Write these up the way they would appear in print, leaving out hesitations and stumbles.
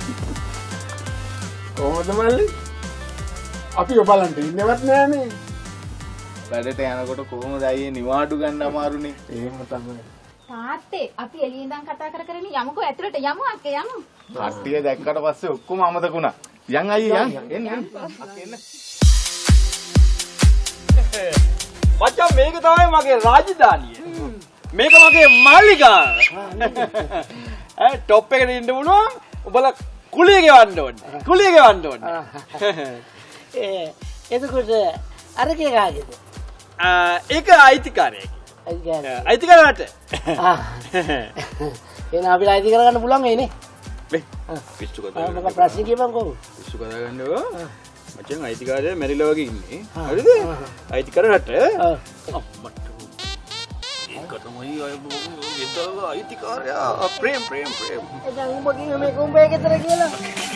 කොහොමද මල්ලි? අපි ඔබලන්ට ඉන්නවත් නෑනේ. වැඩට යනකොට කොහොමද අයියේ නිවාඩු ගන්න අමාරුනේ. එහෙම තමයි. තාත්තේ අපි එළියෙන් ඉඳන් කතා කර කර ඉන්නේ යමුකෝ ඇතුළට යමු අක්කේ යමු. කට්ටිය දැක්කට පස්සේ ඔක්කොම අමතක වුණා. යන් අයියේ යන්. එන්න. අක්කේ එන්න. මචං මේක තමයි මගේ රාජධානිය. මේක මගේ මාලිගාව. টොප් එකට ඉන්න වුණා. ඔබලා කුලිය ගෙවන්න ඕනේ. කුලිය ගෙවන්න ඕනේ. එතකොට අරකේ කාගේද? ඒක අයිතිකාරයෙක්. අයිතිකාරට. එහෙනම් අපිට අයිති කරගන්න පුළුවන් වෙන්නේ. මේ පිස්සු කතා. මොකක් ප්‍රශ්න කියපන්කෝ. පිස්සු කතා ගන්නව. මචං අයිතිකාරය මැරිලා වගේ ඉන්නේ. හරිද? අයිතිකාරට. අම්මට. ඒක තමයි අයිතිකාරයා. ප්‍රේම. දැන් උඹ කිව්වේ මේ කුඹේ ගෙදර කියලා.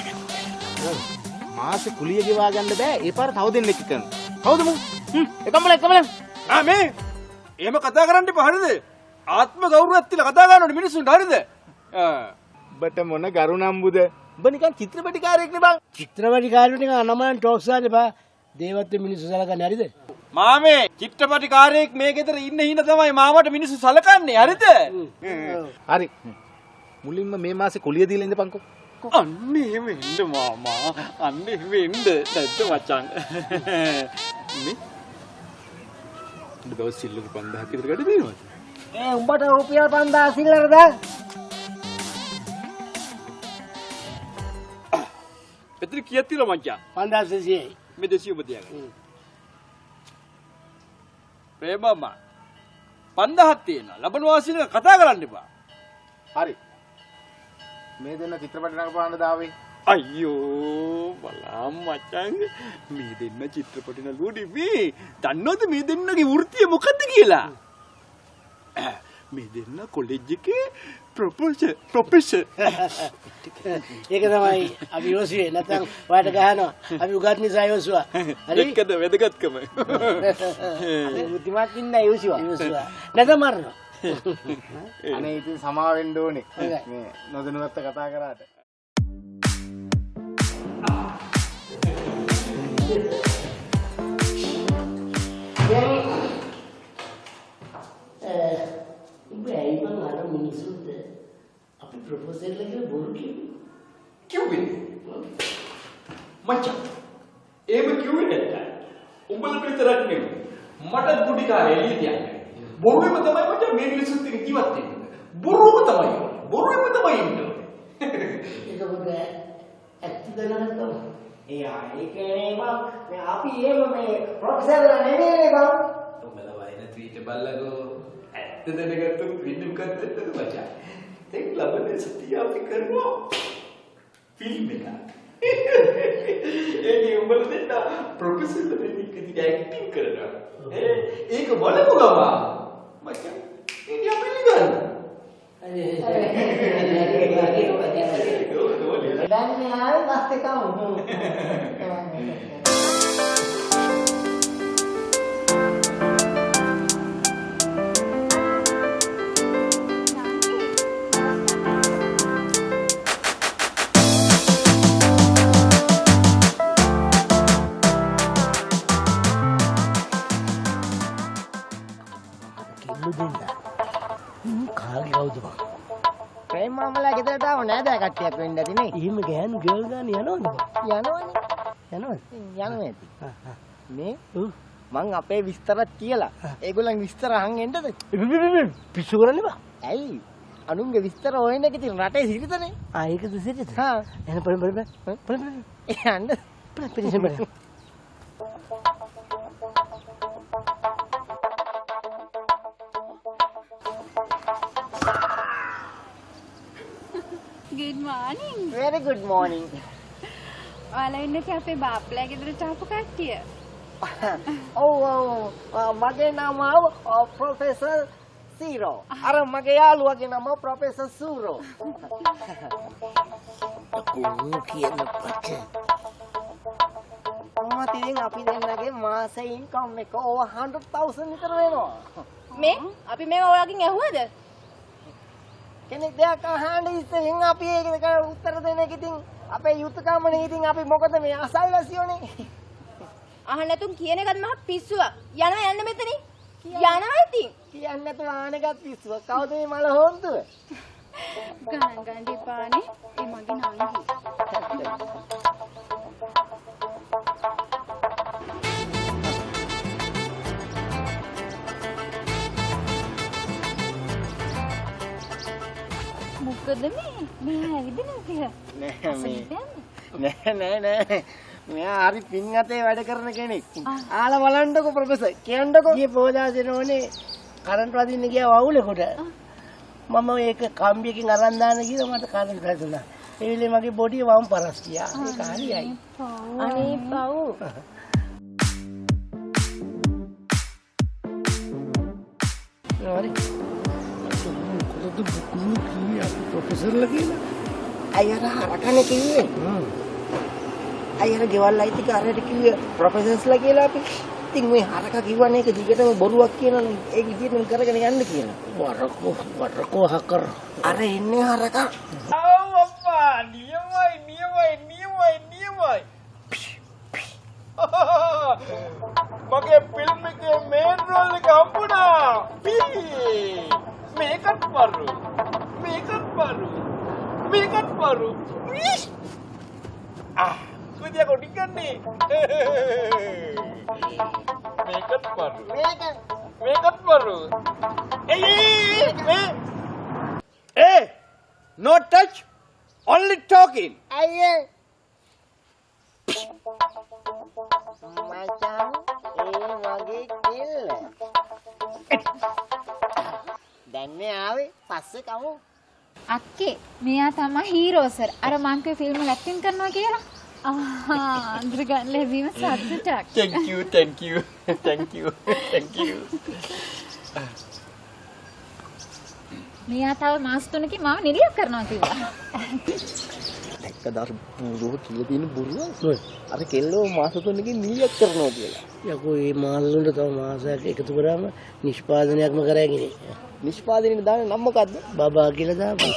මාසෙ කුලිය ගෙවා ගන්න බෑ. ඒ පාර තව දෙන්නෙක් කරනවා. කවුද මු? එකමල. මේ එහෙම කතා කරන්න එපා හරිද? ආත්ම ගෞරවයක් තියලා කතා කරනකොට මිනිස්සුන්ට හරිද? ඔබට මොන ගරුණම්බුද? ඔබ නිකන් චිත්‍රපටිකාරයෙක් නේ බං. චිත්‍රපටිකාරයෝ නිකන් අනමයන් ටොක්ස් ආනේ බා. දේවත්ව මිනිස්සු සලකන්නේ හරිද? මාමේ චිත්‍රපටිකාරයෙක් මේ ගෙදර ඉන්න හිඳ තමයි මාමට මිනිස්සු සලකන්නේ හරිද? හරි. මුලින්ම මේ මාසේ කුලිය දීලා ඉඳපන්කෝ. අන්න එහෙම එන්න මාමා. අන්න එහෙම එන්න නැද්ද මචං? මේ දවස් සිල්ලක 5000ක් විතර ගඩ දෙනවද? උඹට රුපියල් 5000 සිල්ලරද? එතන කීයක් තියෙනවද මචං? 5600යි. මේ 200 ඔබ තියාගන්න. ප්‍රේමම 5000ක් තියෙනවා. ලබන වාසිනක කතා කරන්න එපා. හරි. මේ දෙන්න චිත්‍රපට නරඹන්න දාවේ. අයියෝ බලම් මචං මේ දෙන්න චිත්‍රපට නළුවනේ මේ. දන්නවද මේ දෙන්නගේ වෘත්තිය මොකද්ද කියලා? මේ දෙන්න කොලෙජ් එකේ ප්‍රොෆෙසර්. ඒක තමයි අපි යොසුවේ නැත්නම් ඔයාලට ගහනවා. අපි උගත් නිසා යොසුවා. හරි? ඒකද වැදගත්කම. අපි බුද්ධිමත් ඉන්න යොසුවා. නැත්නම් මරනවා. අනේ ඉතින් සමා වෙන්න ඕනේ. මේ නොදැනුවත්ව කතා කරාට. උඹයි මම අර මිනිසුන්ට අපි ප්‍රොපෝසල්ලා කියලා බොරු කිව්වේ මචං එහෙම කිව්වේ නැත්නම් උඹලට විතරක් නෙමෙයි මට බුඩි කාලේ එළිය තියන්නේ බොරුවෙම තමයි මචං මේ මිනිස්සුත් එක්ක ජීවත් වෙන්නේ බොරුවම තමයි ඉන්නේ ඒකවල ඇත්තද නැත්නම් ඒකනේ මම අපි එහෙම මේ ප්‍රොෆෙසර්ලා නෙමෙයිනේ බං උඹලා වයින් ට්වීට් බල්ලකෝ ඇත්තද නැගත්තු පින්නු කද්දද මචං ඒක ලබන්නේ සතිය අපි කරනවා ෆිල්ම් එක ඒකේ උඹලා දෙන්න ප්‍රොෆෙසර්ලා දෙන්නෙක් ඉතින් ඇක්ටිංగ్ කරනවා ඒක බලමු ගමා මචං ඉතින් අපි නිකන් දැන් ආවේ පස්සේ කමු ප්‍රේමමලා ගෙදරට ආව නෑ දැන් කට්ටියක් වෙන්න ඇති නේ. එහෙම ගෑනු ගර්ල් ගන්න යනවද? යනවනේ. ඇති. මේ මං අපේ විස්තරත් කියලා. ඒගොල්ලන් විස්තර අහන් එන්නද? පිස්සු කරන්නේ බා. ඇයි? අනුන්ගේ විස්තර හොයන එක ඉතින් රටේ සිරිතනේ. ඒකද සිරිත? හා. එන බලන්න. යන්න. පිටින් බලන්න. Good morning. Very good morning. ඔයාලා ඉන්නේ අපේ බාප්ලා ගෙදරට ආපු කට්ටිය. මගේ නම ප්‍රොෆෙසර් සීරෝ. අර මගේ යාළුවාගේ නම ප්‍රොෆෙසර් සූරෝ. කොහොම කියන පච. අම්මා අපි දෙන්නගේ මාසේ ඉන්කම් එක over 100,000 විතර වෙනවා. මේ අපි මේ ඔයාගෙන් ඇහුවද? කෙනෙක් දෙයක් අහන්න ඉස්සෙල්ලා අපි ඒකට උත්තර දෙන එක ඉතින් අපේ යුතුයකමනේ. ඉතින් අපි මොකද මේ අසල්වැසියෝනේ. අහන්න තුන් කියන එකත් මහ පිස්සුවක්. යනවා යන්න මෙතනින්. යනවා ඉතින්. කියන්නේ නැතුව ආනගත් පිස්සුව. කවුද මේ මල හොන්තුව? ගණන් ගන්න දෙපානේ. ඒ මගේ නංගි. මොකද මේ ඇවිදිනවා කියලා? නෑ. මෙයා හරි පින් අතේ වැඩ කරන කෙනෙක්. ආලා බලන්නකො ප්‍රොෆෙසර්. කියන්නකො. ඊයේ පොදාසෙන ඕනේ කරන්ට් වදින්න ගියා වවුලෙකට. මම ඒක කම්බියකින් අරන් දාන්න ගිහලා මට කරන්ට් වැදුනා. ඒ වෙලේ මගේ බොඩිය වම් පරස් ගියා. ඒක හරියයි. අනේ පව්. හරි. කොහොමද බුකුණු කිව්වේ අපි ප්‍රොෆෙසර්ලා කියලා? අයියර හරකනේ කිව්වේ. අයියර ගෙවල් අයිතිකාරයට කිව්වේ ප්‍රොෆෙසර්ස්ලා කියලා අපි. ඉතින් මේ හරක කිව්වනේ ඒක දිගටම බොරුවක් කියනවනේ. ඒක විදිහටම කරගෙන යන්න කියලා. වරකෝ හකර. අර එන්නේ හරක. ආව් අප්පා නියමයි. මගේ ෆිල්ම් එකේ මේන් රෝල් එක හම්බුණා. මේකත් පරු. kudia kau dikan nih. Makeup baru. No touch, only talking. අයියේ මචං ඒ වගේ කිල්ල දැන් මේ ආවේ පස්සේ කමු අක්කේ මෙයා තමයි හීරෝ සර්. අර මං කිව්ව ෆිල්ම් වල ඇක්ටිං කරනවා කියලා. අඳුර ගන්න ලැබීම සතුටක්. Thank you. මෙයා තව මාස 3කින් මාව නිලියක් කරනවා කිව්වා. දැක්කද අර බුරුව කියලා තියෙන බුරුව අර කෙල්ලෝ මාස 3කින් නිලියක් කරනවා කියලා. යකෝ මේ මාළුන්ට තව මාසයක් එකතු කරාම නිෂ්පාදනයක්ම කරගෙන. නිෂ්පාදනයේ දාන නම මොකද්ද? බබා කියලා දාපන්.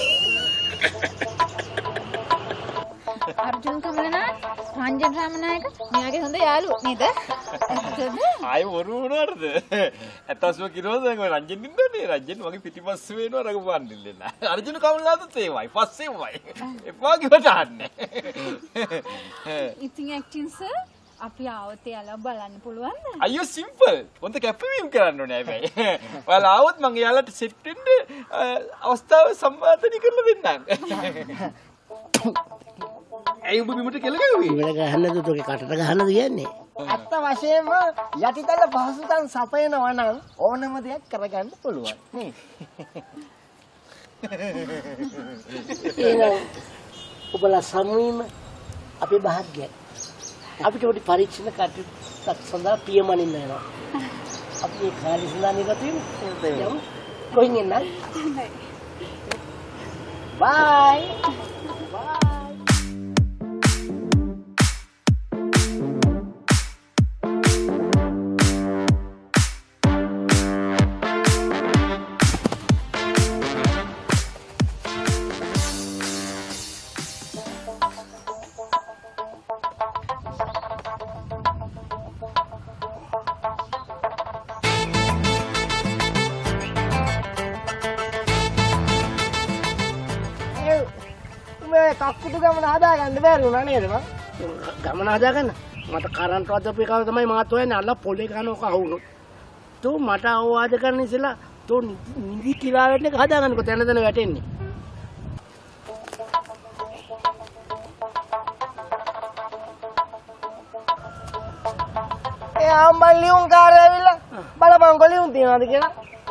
අර්ජුන් කමලනාත් රංජන් රාමනායක මෙයාගේ හොඳ යාළුවෝ නේද? ආය වරු වුණාද? ඇත්තස්ම කිරෝද රංජන් ඉන්නනේ. රංජන් වගේ පිටිපස්සේ වෙනවා රඟපාන්න දෙන්න. අර්ජුන කමලනාත් ඒවයි පස්සේමයි. එපා කිව්වට අහන්නේ. ඉතින් ඇක්ටිං සර් අපි ආවොත් යාළුවා බලන්න පුළුවන්ද? අයියෝ සිම්පල්. පොන්ත කැපවීම කරන්න ඕනේ හැබැයි. ඔයාලා ආවොත් මම යාළුවාට සෙට් වෙන්න අවස්ථාව සම්පාදනය කරලා දෙන්නම්. ඇයි ඔබ බිමට කෙල ගැහුවේ? ඉවර ගහන්නද තෝගේ කටට ගහන්නද කියන්නේ? අත්ත වශයෙන්ම යටිතල පහසුකම් සපයනවා නම් ඕනම දෙයක් කරගන්න පුළුවන් නේ. එහෙනම් ඔබලා සමුවීම අපේ භාග්‍යයි. අපිට පොඩි පරීක්ෂණ කටයුත්තක් සඳහා පියමනින්න වෙනවා. අපි මේ කාලේ සඳහා නිරත වෙමු. කොහෙන් එන්නද? බයි. කක්කුට ගමන හදාගන්න බැරි වුණා නේද මං? ගමන හදාගන්න. මට කරන්ට් වදපු එකව තමයි මාත් හොයන්නේ. අල්ල පොලේ ගන්නව කවුරුත්. තෝ මට අවවාද කරන්න ඉස්සලා තෝ නිදි කියලා වෙන්න එක හදාගන්නකො තැන තැන වැටෙන්නේ. ඒ ආම්බල් ලියුම් කාර්යය ඇවිල්ලා බලපංකො ලියුම් තියනවාද කියලා.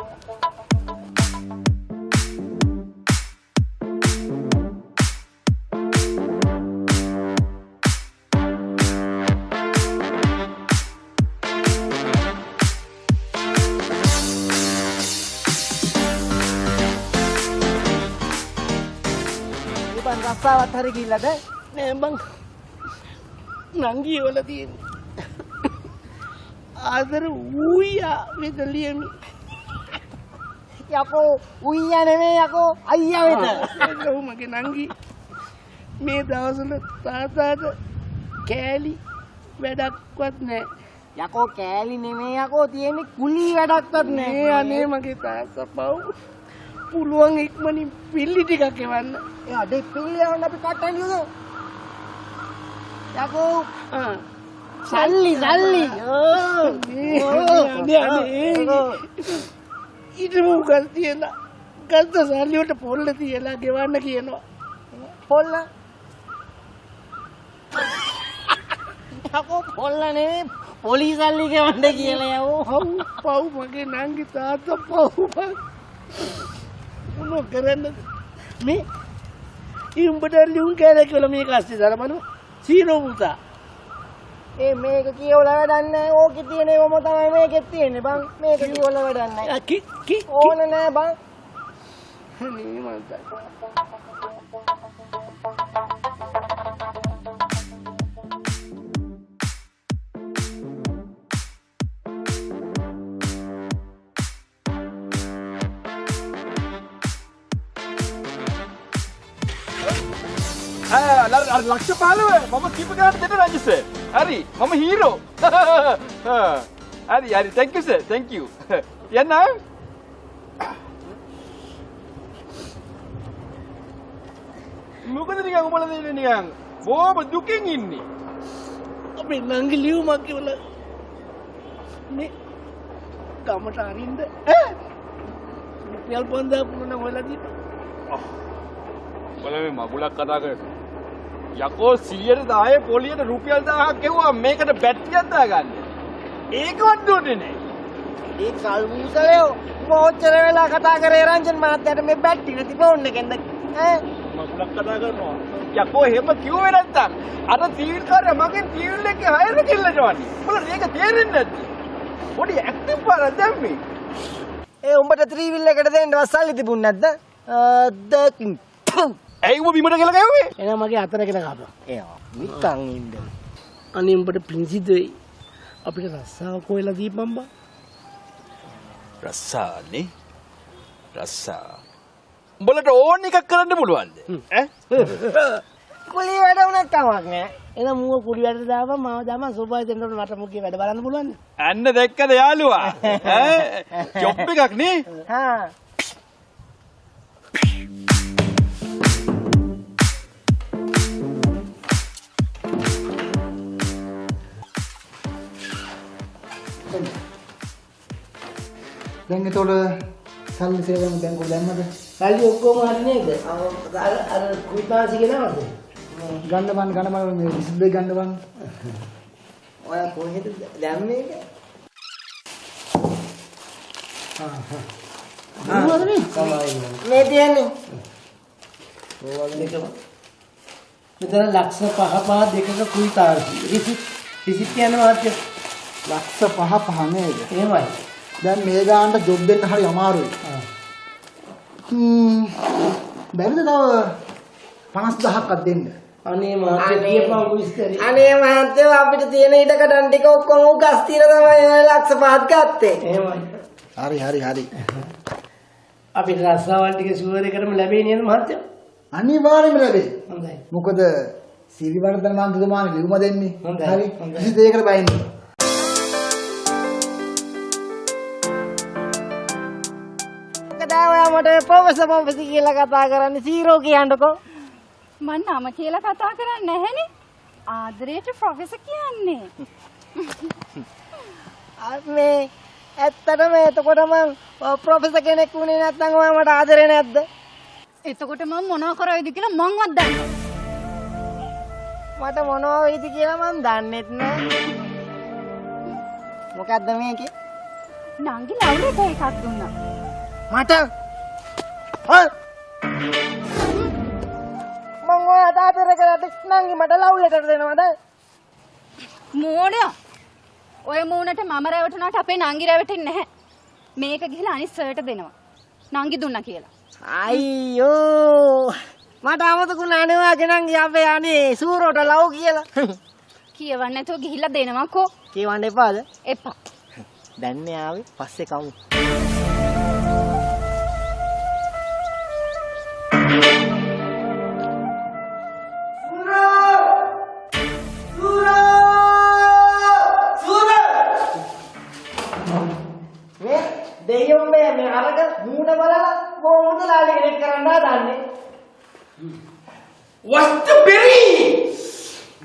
රස්සාවත් හරි ගිල්ලද? නෑ බං. නංගි වල තියෙන. ආදර ඌයා මෙතන ලියමි. යකෝ උయ్యා නෙමෙයි යකෝ අයියා වෙත. ඔව් මගේ නංගි මේ දවස්වල තාතාට කෑලි වැඩක්වත් නැහැ. යකෝ කෑලි නෙමෙයි යකෝ තියෙන්නේ කුලී වැඩක්වත් නෑ. මේ අනේ මගේ තාත්තා පව් පුළුවන් ඉක්මනින් පිල්ලි ටිකක් එවන්න. ඒ අඩේ පිල්ලි යවන්න අපි කට්ටන් යුදෝ. යකෝ සල්ලි ඊටම උගල් තියලා ගත්ත සල්ලි වලට පොල්ල තියලා ගෙවන්න කියනවා. පොල්ල යකෝ පොල්ල නෙමෙයි පොලිස් සල්ලි ගෙවන්න කියලා යවෝ. පව් මගේ නංගි තාත්තා පව් මොන කරන්නද මේ උඹට ලියුම් කෑලා කියලා මේක අස්සේ දාලා සීනෝ පුතා. ඒ මේක කියවලා වැඩක් නැහැ. ඕකේ තියෙන ඒවම තමයි මේකෙත් තියෙන්නේ බං. මේක කියවලා වැඩක් නැහැ. ඕන නෑ බං. නේ මන්ට ලක්ෂ 15 මම කීප ගානක් දෙන්න රජිස් හරි මම හීරෝ හරි thank you sir thank you යන්න මොකද නිකන් උඹලා දෙන්නේ නිකන් බොහොම දුකින් ඉන්නේ අපේ නංගි ලියුමක් කියලා මේ ගමට අරින්ද රුපියල් 5000 පුරන හොයලා දීපන්. උඹලා මේ මගුලක් කතා කරලා යකෝ 110 පොලියට රුපියල් 1000ක් ගෙවුවා මේකට බැටරියක් දාගන්න. ඒකවත් දුන්නේ නැහැ. ඒ කල්මුසලයෝ මොච්චර වෙලා කතා කරේ රංජන් මහත්තයාට මේ බැටරි නැති ෆෝන් එකෙන්ද ඈ මගුලක් කතා කරනවා. යකෝ එහෙම කිව්වේ නැත්තම් අර තීල් කාර්ය මගෙන් තීල් එකේ හයර කිල්ලට වන්නේ. උඹලා මේක තේරෙන්නේ නැද්ද? පොඩි ඇක්ටිව් පාරක් දැම්මේ. ඒ උඹට ත්‍රිවිල් එකට දෙන්නවත් සල්ලි තිබුණ නැද්ද? දකින් ඇයි උඹ බිමට කියලා ගැව්වේ? එහෙනම් මගේ අතර කියලා ගහපන්. ඒවා නිකන් ඉන්න. අනේ උඹට පිංසිදෙයි අපිට රස්සාව කොහෙලා දීපන් බා. රස්සානේ රස්සා උඹලට ඕන එකක් කරන්න පුළුවන්ද ඈ කුලී වැඩ උනත් කමක් නෑ. එහෙනම් මූව කුලී වැඩට දාපන් මාව දාපන් සුභායි දෙන්නට මට මුගේ වැඩ බලන්න පුළුවන්ද? අන්න දැක්කද යාළුවා ඈ ජොබ් එකක් නේ. හා දැන් එතකොට සල්ලි සේවයෙන් බැංකුව දැම්මද? සල්ලි ඔක්කොම හරි නේද? අර කුයිපාසි ගෙනවද? ගන්න බන් මේ 22 ගන්න බන්. ඔයා කොහෙද දැම්මේ ඒක? මේ තියන්නේ. මෙතන ලක්ෂ 5 දෙකක කුයිපාසි. රිසිට් යන මාත්‍ය ලක්ෂ 5 නේද? එහෙමයි. දැන් මේ ගානට ජොබ් දෙන්න හරි අමාරුයි. බැරිද තව 50000ක් දෙන්න? අනේ මාත්‍ය කියපන් විස්තරي. අනේ මහත්තයෝ අපිට තියෙන ඉඩකඩම් ටික ඔක්කොම උගස් තියලා තමයි ඔය ලක්ෂ 5ක් ගත්තේ. එහෙමයි. හරි. අපිට රස්සාවල් ටික ෂුවර් එකටම ලැබෙයි නේද මහත්තයෝ? අනිවාර්යයෙන්ම ලැබෙයි. හොඳයි. මොකද සිරිවර්ධන මන්ත්‍රතුමානේ ලියුම දෙන්නේ. හොඳයි. හරි. කිසි දෙයකට බය නැහැ. ඔයා මට ප්‍රොෆෙසර් කියලා කතා කරන්නේ සීරෝ කියන්නකෝ. මං නම කියලා කතා කරන්නේ නැහැනේ. ආදරේට ප්‍රොෆෙසර් කියන්නේ. මේ ඇත්තටම එතකොට මම ප්‍රොෆෙසර් කෙනෙක් වුණේ නැත්නම් ඔයා මට ආදරේ නැද්ද? එතකොට මම මොනවා කරයිද කියලා මංවත් දන්නේ මට මොනවා වෙයිද කියලා මම දන්නෙත් නෑ. මොකද්ද මේකේ? නංගි ලව් ලෙටර් එකක් දුන්නා. මට මම ඔයාට ආදර කරලා නංගි මට ලව් ලෙටර් දෙනවද? මෝඩයා. ඔය මූණට මම රැවටුණාට අපේ නංගි රැවටෙන්නේ නැහැ. මේක ගිහලා අනිත් සර්ට දෙනවා. නංගි දුන්නා කියලා. අයියෝ මට අමතකුණා නේ ඔයාගේ නංගි අපේ අනේ සූරෝට ලව් කියලා. කියවන්න නැතුව ගිහිල්ලා දෙනවකෝ. කියවන්න එපාද? එපා. දැන් ආවේ පස්සේ කවුද?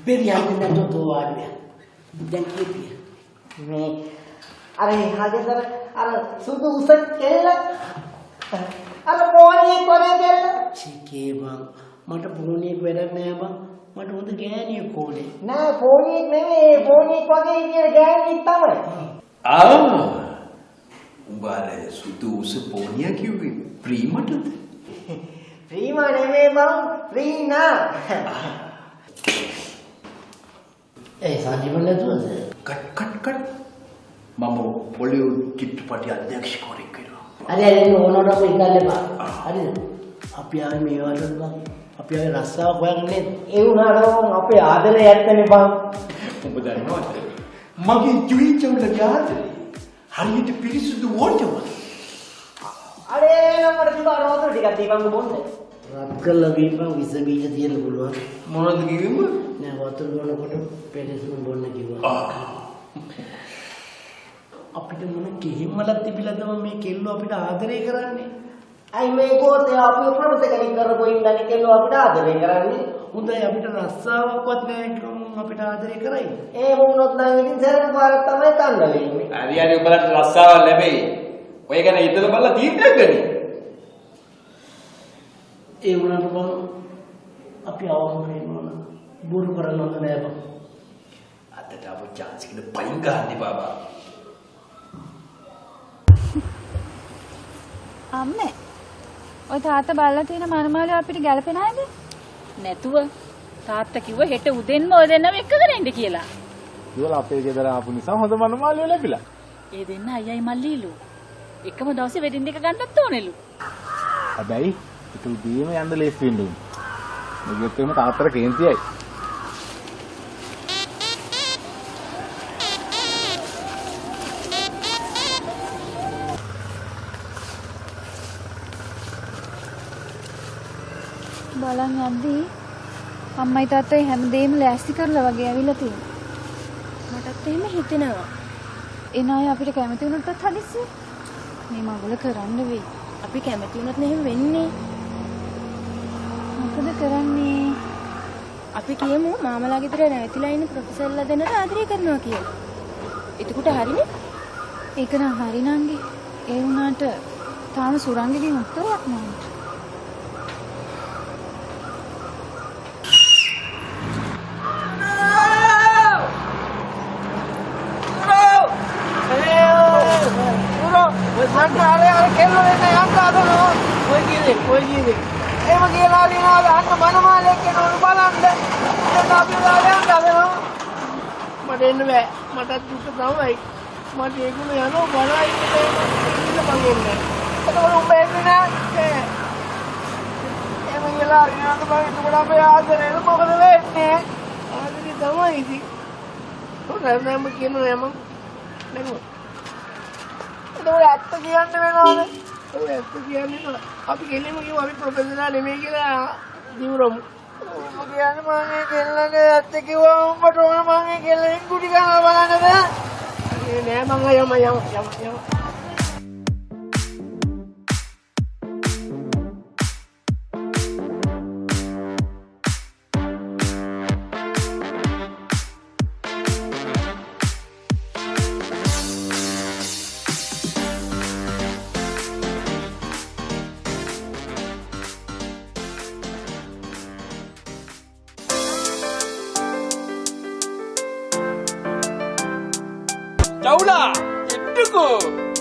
බෙරියන් නැතෝ දෝවාඩිය. දැන් කීපිය. මේ අර හදේතර අර සුදු උස කෙල්ල අර පොණියෙක් වගේ කෙල්ල. චිකේ බං මට පොණියෙක් වැඩක් නෑ බං. මට හොඳ ගෑණියෙක් ඕනේ. නෑ පොණියෙක් නෙමෙයි පොණියෙක් වගේ ඉන්නේ ගෑණියෙක් තමයි. උඹ අර සුදු උස පෝනියා කිව්වේ ප්‍රීමටද? ප්‍රීමා නෙමෙයි බං ප්‍රීනා. ඒ සාජිමල් නැතුවද? කට් මම පොලිවුඩ් චිත්‍රපටි අධ්‍යක්ෂකවරයෙක් වෙනවා. අර එන්න ඕනකට අපි ඉඳල්ලා බා. හරිද? අපි ආවේ මේ වලට බං. අපි ආවේ රස්සාවක් හොයාගන්නේ. ඒ වුණාට අපේ ආදරේ ඇත්තනේ බං. උඹ දන්නවද? මගේ ජීවිතවල ආදරේ හරියට පිරිසුදු වෝටර් වගේ. අනේ මට තිබා රෝද ටිකක් දීපන් බොන්නේ. රත් කළා බීපන් විස බීජ තියෙන පුළුවන්. මොනවද කිව්වෙම? නෑ වතුර බොනකොට පෙරේසුම් බොන්න කිව්වා. අපිට මොන කිහිම්මලක් තිබිලාද මේ කෙල්ලෝ අපිට ආදරය කරන්නේ? අයි මේ කෝතේ අපි ප්‍රොෆෙසර් කරපු ඉඳන් කෙල්ලෝ අපිට ආදරේ කරන්නේ. හොඳයි අපිට රස්සාවක්වත් නෑ අපිට ආදරය කරයි. ඒ වුණොත් නම් ඉතින් සරල පාරක් තමයි තංගලෙන්නේ. හරියට උඹලට රස්සාවක් ලැබෙයි. ඔය ගැන හිතලා බලලා තීන්දුවක් ගනි. ඒ වුණාට බං අපි අවම වෙනවා. බොරු කරන්න හොඳ නෑ බං. අදට අපු chance එකට පයින් ගහන්නේ බබා. අම්මේ ඔය තාත්තා බලලා තියෙන මනමාලිය අපිට ගැලපෙන අයද? නැතුව තාත්තා කිව්ව හෙට උදෙන්ම ඔය දෙන්නම එක්කගෙන ඉන්න කියලා. ඉවල අපේ ගෙදර ආපු නිසා හොඳ මනමාලියෝ ලැබිලා. ඒ දෙන්න අයියයි මල්ලිලු. එකම දවසේ වෙඩින් එක ගන්නත් ඕනෙලු. හැබැයි ඒක උදේම යන්න ලේසි වෙන්න ඕනේ. මොකද එතන තාත්තට කේන්තියයි. බලන් යද්දී අම්මයි තාත්තයි හැමදේම ලෑස්ති කරලා වගේ ඇවිල්ලා තියෙනවා. මටත් එහෙම හිතෙනවා. එන අය අපිට කැමති වුණොත් හදිස්සිය මේ මගුල කරන්න වෙයි. අපි කැමති වුණත් නෙහෙම වෙන්නේ. මොකද කරන්නේ? අපි කියමු මාමලා ගෙදර නැවතිලා ඉන්න ප්‍රොෆෙසර්ලා දෙන්නට ආදරය කරනවා කියලා. එතකොට හරිනේ? ඒක නම් හරි නංගි. ඒ වුණාට තාම සුරංගගෙන් උත්තරයක් නැහැ. සංකාරය අර කෙල්ලෝ එන්න යන්න හදනවා. කොයි කීයද? එහෙම කියලා දිනවද අන්න මනමාලෙක් කෙනවලු බලන්න. දැන් අපි දාලා යන්න හදනවා. මට එන්න බෑ. මටත් දුක තමයි. මට ඒගොල්ලෝ යනවා බලලා ඉන්නේ මං එන්නේ. එතකොට උඹ එන්නේ නැහැ. එහෙම කියලා යන්න බෑ. එතකොට අපේ ආදරේ මොකද වෙන්නේ? ආදරේ තමයි ඉතින්. කොහොමද කියනවා යම නේද? එතකොට ඇත්ත කියන්න වෙනවද? ඔය ඇත්ත කියන්නේ අපි කෙල්ලෙම කිව්වා අපි ප්‍රොෆෙසර්ලා නෙමෙයි කියලා දිවුරමු. මම කියන්නේ මම ඒ කෙල්ලගේ ඇත්ත කිව්වා උඹට ඕන මම ඒ කෙල්ලෙන් කුටි ගහලා බලන්නද? නෑ මං යම. චවුලා එන්නකෝ.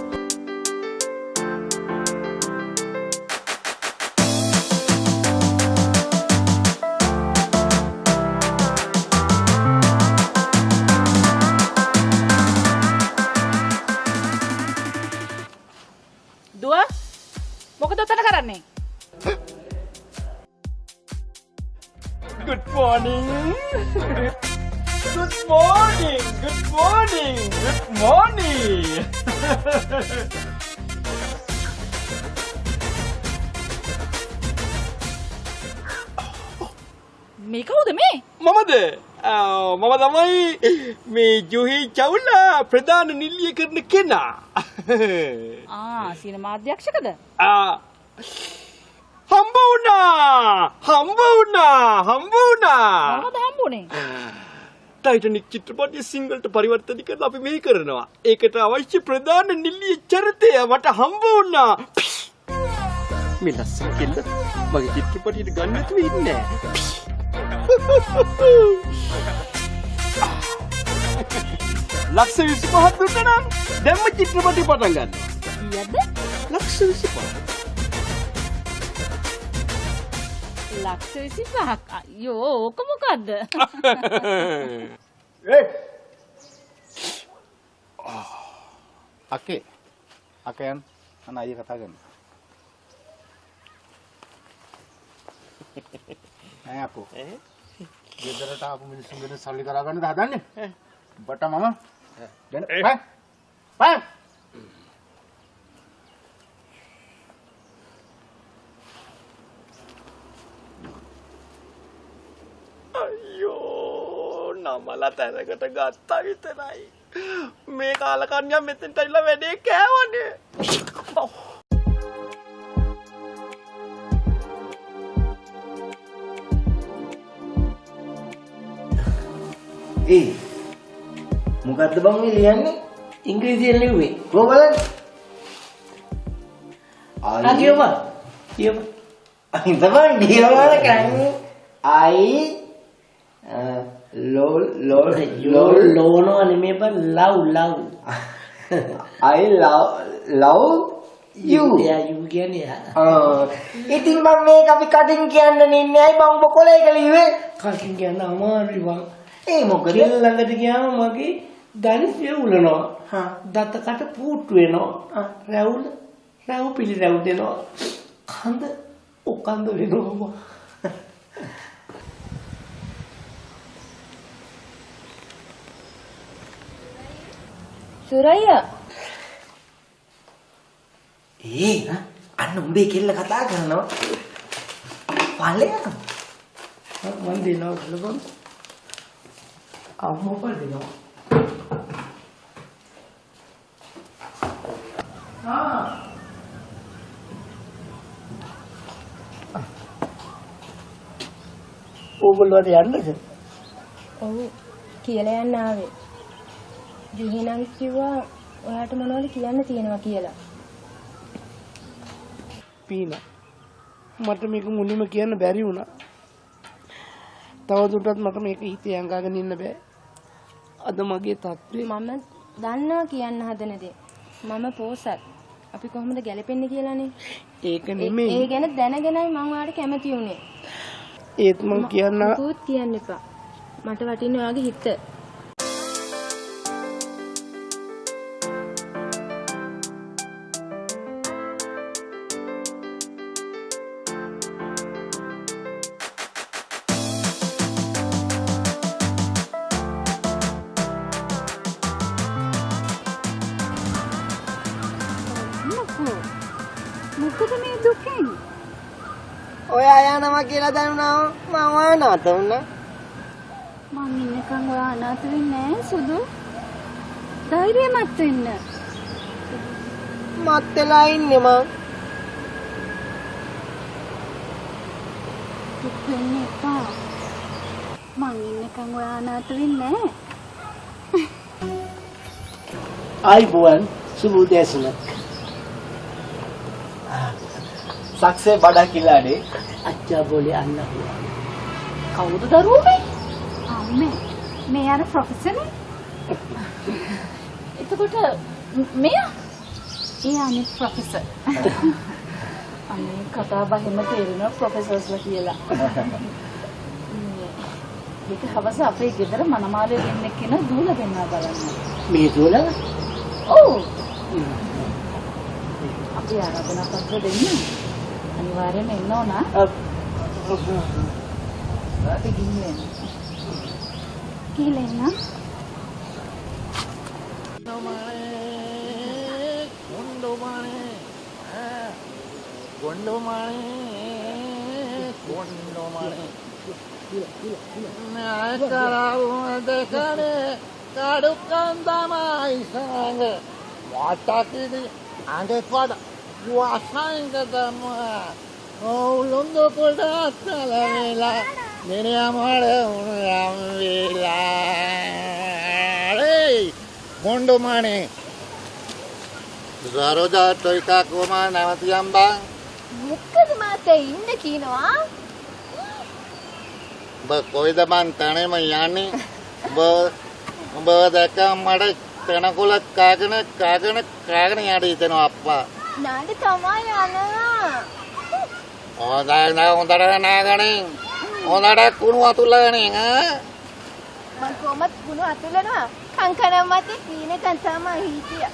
දුව මොකද උතන කරන්නේ? Good morning. Good morning. Good morning. Good morning. මේ කවුද මේ? මමද? මම තමයි මේ ජුහි චවුලා ප්‍රධාන නිල්ලිය කරන කෙනා. සිනමා අධ්‍යක්ෂකද? හම්බ වුණා. මොනවද හම්බුනේ? ටයිටනික් චිත්‍රපටය සිංහලට පරිවර්තනය කරලා අපි මේ කරනවා. ඒකට අවශ්‍ය ප්‍රධාන නිළිය චරිතය මට හම්බ වුණා. මේ ලස්සන කෙල්ල මගේ චිත්‍රපටයට ගන්න නැතුව ඉන්නේ නැහැ. ලක්ෂ 25ක් දුන්නා නම් දැම්ම චිත්‍රපටය පටන් ගන්න. කීයද? ලක්ෂ 25ක්. ලක්ෂ 25ක්. අයියෝ ඕක මොකද්ද? අකේ අකයන් අන අයිය කතා කරනවා. ඈ අපෝ ගෙදරට ආපු මිනිස්සුන්ගෙන් සල්ලි කරා ගන්නද හදන්නේ? බට මම දැන් බය අයියෝ නමලා තැනකට ගත්තා විතරයි. මේ කාලකන්‍යා මෙතෙන්ට ඇවිල්ලා වැඩේ කෑවනේ. ඒ මොකද්ද බං මේ ලියන්නේ? ඉංග්‍රීසියෙන් ලිව්වේ. කොහොම බලන්න? කියව. ඉතමන් කියවල කන්නේ. ලෝනෝ නෙමෙයි බං love. I love you. Yeah, you කියන්නේ. ඉතින් මම මේක අපි කටින් කියන්න නින්නේ අයි බං බොකොලේ එක ලිව්වේ. කටින් කියන්න අමාරුයි බං. ඒ මොකද? ළඟට ගියාම මගේ දනිස් උලනවා. දතකට පුට්ටු වෙනවා. රැව් පිළි රැව් දෙනවා. කඳ ඔකන්ද වෙනවා. සුරයියා අන්න උඹේ කෙල්ල කතා කරනවා. පල්ලෙයා මන් දෙනවා බලපන්. අම්මෝ පල්ලෙනවා. ඕගොල්ලෝ යන්නද? ඔව් කියලා යන්න ආවේ. දිහිනම් කිව්වා ඔයාට මොනවද කියන්න තියෙනවා කියලා. පීනා මට මේක මුලින්ම කියන්න බැරි වුණා. තවදුරටත් මට මේක හිතේ අංගාගෙන ඉන්න බෑ. අද මගේ තත්ත්වය මම දන්නවා කියන්න හදන දේ. මම පෝසත්. අපි කොහොමද ගැලපෙන්නේ කියලානේ. ඒක නෙමෙයි. ඒ ගැන දැනගෙනයි මම ඔයාලට කැමති උනේ. ඒත් මම කියන්න පුත් කියන්න එපා. මට වටින්නේ ඔයාගේ හිත. මොකද මේ දුකෙන්? ඔයා යනවා කියලා දැනුණා මම අනාථ වුණා. මං ඉන්නකම් ඔයා අනාථ වෙන්නේ නැහැ සුදු. ධෛර්යමත් වෙන්න. මත් වෙලා ඉන්නේ මං. දුක් වෙන්න එපා. මං ඉන්නකම් ඔයා අනාථ වෙන්නේ නැහැ. ආයිබෝන් සුබ උදෑසනක්. සක්සේ බඩ කිලානේ. අච්චා බෝලේ අන්න කවුද දරුවෝ මේ? අම්මේ මේ අර ප්‍රොෆෙසර්නේ. එතකොට මෙයා ඒ අනිත් ප්‍රොෆෙසර්. අනේ කතා බහෙම තේරෙනවා ප්‍රොෆෙසර්ස්ලා කියලා. ඒක හවස අපේ ගෙදර මනමාලේ දෙන්නෙක් කෙන දූලා දෙන්නා බලන්න. මේ දූලා? ඔව්. අපි ආරාධනා පත්‍ර දෙන්න. අනිවාර්යයෙන්ම එන්න ඕන. අපි ගිහින් කියලා එන්න. Nene amore, කොණ්ඩෝ මානේ. සරෝජා ටොයිකා කොමා නැවතියම් බං. මොකද මාතේ ඉන්න කියනවා? කොයිද මං තනේම යන්නේ? උඹ දැක්ක මට තනකොළ කාගෙන යඩ හිතෙනවා අප්පා. නඩ තමයි යනවා. හොඳට නාගනින්. හොඳට කුණු අතුල්ලගනින් ඈ. මං කොහොමද කුණු අතුලනවා? කංකන මතේ කීනකන් තමයි හිටියා.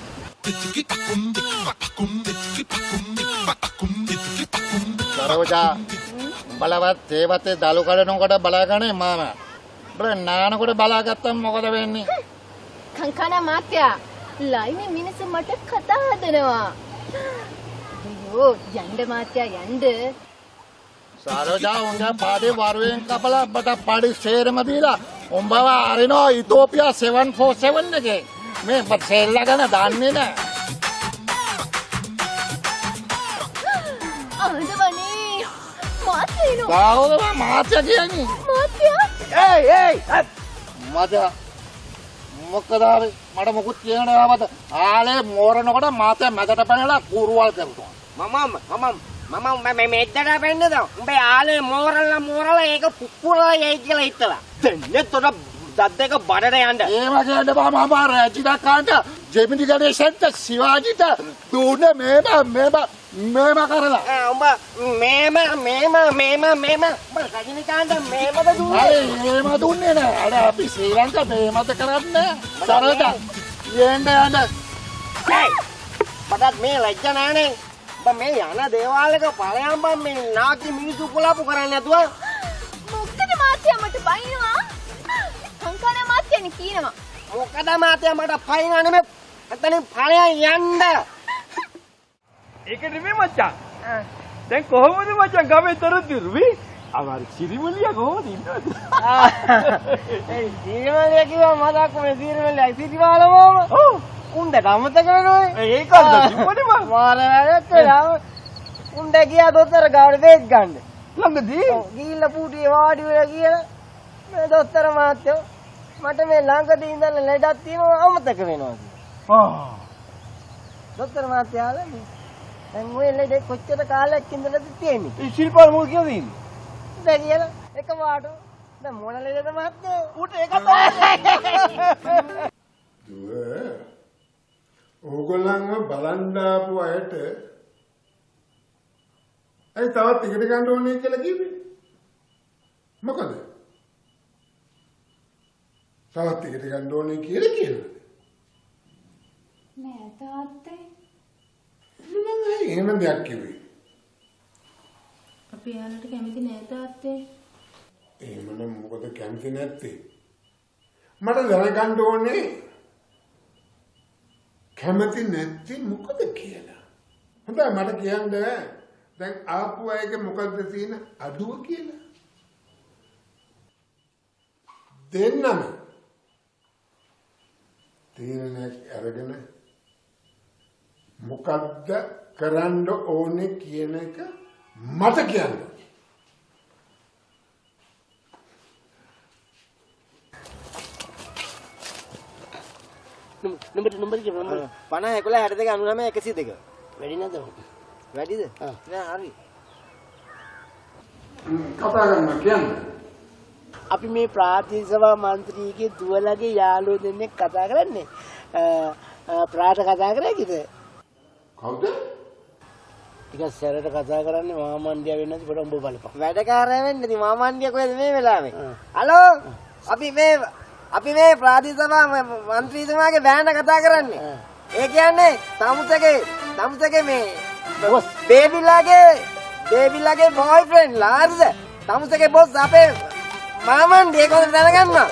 සරෝජා බලවත් තේවතේ දලු කඩනකොට බලාගන්නේ මාම. බල නානකොට බලාගත්තම මොකද වෙන්නේ? කංකන මාත්‍යා ලයිනේ මිනිස්සු මට කතා හදනවා. අයියෝ යන්න මාත්‍යා යන්න. සරෝජා උන්ගේ පාඩේ වරුවෙන් කපලා අපට පාඩි ෂේරම දීලා උඹව අරිනෝ ඉතෝපියා 747 එකේ. මේ සෙල්ලා ගන්න දන්නේ නැහැ. අහදවනේ මාත්‍යා ගාවද මාත්‍යා කියන්නේ? මාත්‍යා මාත්‍යා මොකද මට මොකුත් කියනවද? ආලේ මෝරනකොට මාත්‍යා මැදට පැනලා කුරුවල් කරනවා. මම මෙද්දට වෙන්නද? උඹේ ආලේ මෝරලා ඒක පුපුරලා යයි කියලා හිතලා. දෙන්නේ තොර දත් දෙක බඩට යන්න. ඒ වගේ යන්න බා මම රජිත කාන්ට ජෙමිනි ගණේෂන්ට සිවාජිට දුන්නේ මේම කරලා. උඹ මේම උඹ රජිනිකාන්ත මේමද දුන්නේ? අය මේම දුන්නේ නෑ. අර අපි ශ්‍රී ලංකා මේමද කරන්නේ. සරෝජා යන්න. බඩත් මේ ලැජ්ජ නෑනේ. උඹ මේ යන දේවාලක ඵලයන් බම් මේ නාකි මිනිස්සු කොලාපු කරන්නේ නැතුව. මොකද මාත්‍යා මට බයිනවා? කංකන මාත්‍යානේ කියනවා. මොකද මාත්‍යා මට පයින්නා නෙමෙයි. එතනින් ඵලයන් යන්න. ඒක නෙමෙයි මචං. දැන් කොහොමද මචං ගමේ තොරතුරු? අමාරු සිරිමලියා කොහොමද ඉන්නවද? ඒ සිරිමලියා කිව්වා මතක් මේ සිරිමලියා සිරිමාලමම. ඔව්. උණ්ඩට අමතක කරනෝනේ. ඒකද තිබුණේ මම. මාර වැඩක් කළා. උණ්ඩ ගියා දොස්තර ගාවට වේග් ගන්න. ළඟදී? ඔව් ගිහිල්ලා පූටියේ වාඩි වෙලා කියලා මේ දොස්තර මහත්තයෝ මට මේ ළඟදී ඉඳලා ලෙඩක් තියෙනවා අමතක වෙනවා කියලා. දොස්තර මහත්තයාලා දැන් ඔය ලෙඩේ කොච්චර කාලයක් ඉඳලාද තියෙන්නේ? ඒ ශිල්පාල මොකද කියන්නේ? දැන් කියලා එක වාඩු දැන් මොන ලෙඩද මහත්තයෝ? ඌට ඒක දුව ඕගොල්ලන්ව බලන් ආපු අයට අයි තවත් ටිකට ගන්න ඕනේ කියලා කිව්වේ. මොකද? තවත් ටිකට ගන්න ඕනේ කියලා කියනවා. නෑ තාත්තේ. මම එහෙම දෙයක් කිව්වේ. අපි යාලට කැමති නෑ තාත්තේ. එහෙමනම් මොකද කැමති නැත්තේ? මට දැනගන්න ඕනේ කැමති නැත්තේ මොකද කියලා. හොඳයි මට කියන්න දැන් ආපු අයගේ මොකද්ද තියෙන අඩුව කියලා. දෙන්නම තීරණයක් අරගෙන මොකද්ද කරන්න ඕනේ කියන එක මට කියන්න. නම්බර කියන්න. 50 11 62 99 102. වැඩි නැද? වැඩිද? නෑ හරි. කතා කරන්න කියන්න. අපි මේ ප්‍රාදේශ සභා මන්ත්‍රීගේ දුවලගේ යාළුවෝ දෙන්නෙක් කතා කරන්නේ. ප්‍රාට කතා කරේකිද? කවුද? ටිකක් සැරට කතා කරන්නේ මහාමණ්ඩියා වෙන්නේ නැති පොඩ උඹ බලපන්. වැඩකාරය වෙන්නේ ඉතින් මාමණ්ඩිය කොහෙද මේ වෙලාවේ? හලෝ අපි මේ ප්‍රාදේශ සභා මන්ත්‍රීතුමාගේ බෑන්ඩ් කතා කරන්නේ. ඒ කියන්නේ තමුසගේ මේ බොස් බේබිලාගේ බොයිෆ්‍රෙන්ඩ් ලාර්ද තමුසගේ බොස් අපේ මාමණ්ඩිය කොහෙද දැනගන්නවා?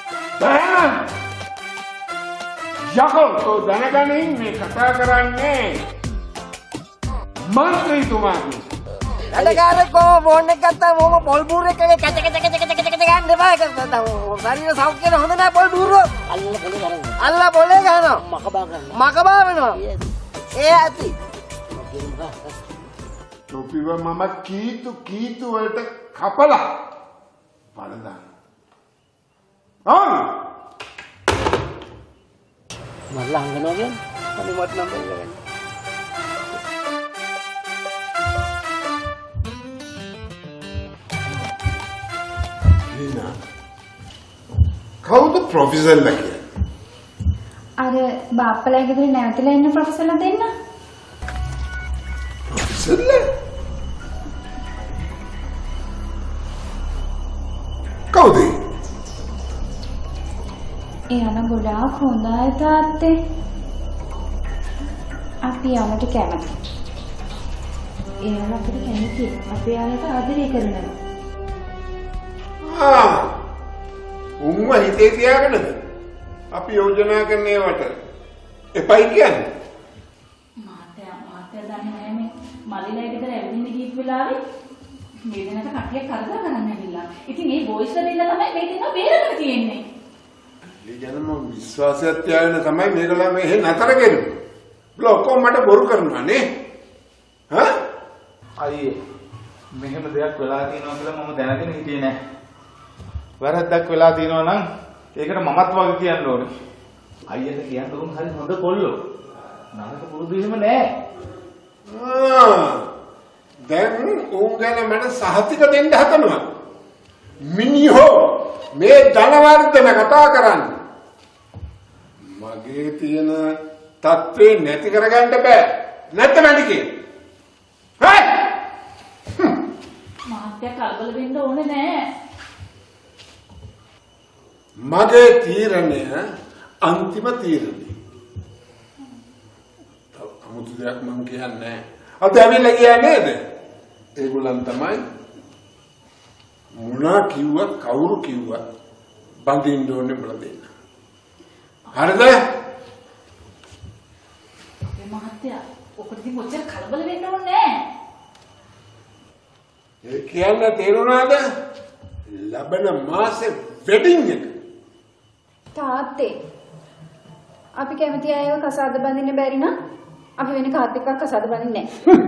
යකෝ දැනගනින් මේ කතා කරන්නේ මන්ත්‍රීතුමාගේ. වැඩකාරයෙක් කොහොම ෆෝන් එක ගත්තාම මොම පොල් බූරෙක්ගේ කැච ගන්න එපා. ඒක ශරීර සෞඛ්‍යන හොඳ නැහැ පොල් බූරෝ. අල්ලා පොලේ ගන්නවා. මකබා වෙනවා. ඒ ඇති. තොපිව මම කීතු වලට කපලා බලන්න. මල්ලා හංගනවා කියන්නේ. අනේ මට නම් බැලුවා. කවුද ප්‍රොෆෙසර්ලා කියන්නේ? අර බාප්පලා ගෙදර නැවතිලා ඉන්න ප්‍රොෆෙසර්ලා දෙන්න. ප්‍රොෆෙසර්ලා? කවුද? එයාලා ගොඩාක් හොඳයි තාත්තේ. අපි යාළුවට කැමති. එයාලා අපිට කැමති. අපි යාළුවට ආදරය කරනවා. උම්ම හිතේ තියාගෙනද අපි යෝජනා කරන ඒවට එපයි කියන්නේ. මාත්‍යා දන්නේ නැහැ මේ මලිලා ගෙදර ඇවිදින්න ගිහින් වෙලාවේ මේ දෙනට කට්ටියක් කරදර කරන්න ඇවිල්ලා. ඉතින් මේ බොයිස්ලා දෙන්න තමයි මේ දෙන්නා බේරගෙන තියෙන්නේ. ලිජනම විශ්වාසයක් තියාගෙන තමයි මේගොල්ලෝ මේ නතර කෙරුවේ. ඔක්කොම මට බොරු කරනවා නේ. හා? අයියේ මෙහෙම දෙයක් වෙලා තියෙනවා කියලා මම දැනගෙන හිටියේ නෑ. වැරද්දක් වෙලා තියෙනවා නම් ඒකට මමත් වගේ කියන්න ඕනේ. අයියට කියන්න උන් හරි හොඳ කොල්ලෝ. නරක පුරුදු එහෙම නෑ. දැන් උන් ගැන මට සහතික දෙන්න හදනවා. මිනිහෝ මේ ධනවර්ධන කතා කරන්නේ. මගේ තියෙන තත්ත්වේ නැති කරගන්න බෑ. නැත්නම් ඇලිකේ. හයි! මාත්‍යා කලබල වෙන්න ඕනේ නෑ. මගේ තීරණය අන්තිම තීරණය. අමුතු දෙයක් මම කියන්නේ. අද ඇවිල්ලා ගියා නේද? ඒගොල්ලන් තමයි මොනවා කිව්වත් කවුරු කිව්වත් බඳින්න ඕනේ බල දෙන්න. හරිද? මේ මහත්තයා ඔකට ඉතින් ඔච්චර කලබල වෙන්න ඕනේ නෑ. ඒ කියන්නේ තේරුණාද? ලබන මාසේ වෙඩින් එක. තාත්තේ අපි කැමති අයව කසාද බඳින්න බැරි නම් අපි වෙන කාත් එක්ක කසාද බඳින්නේ නැහැ.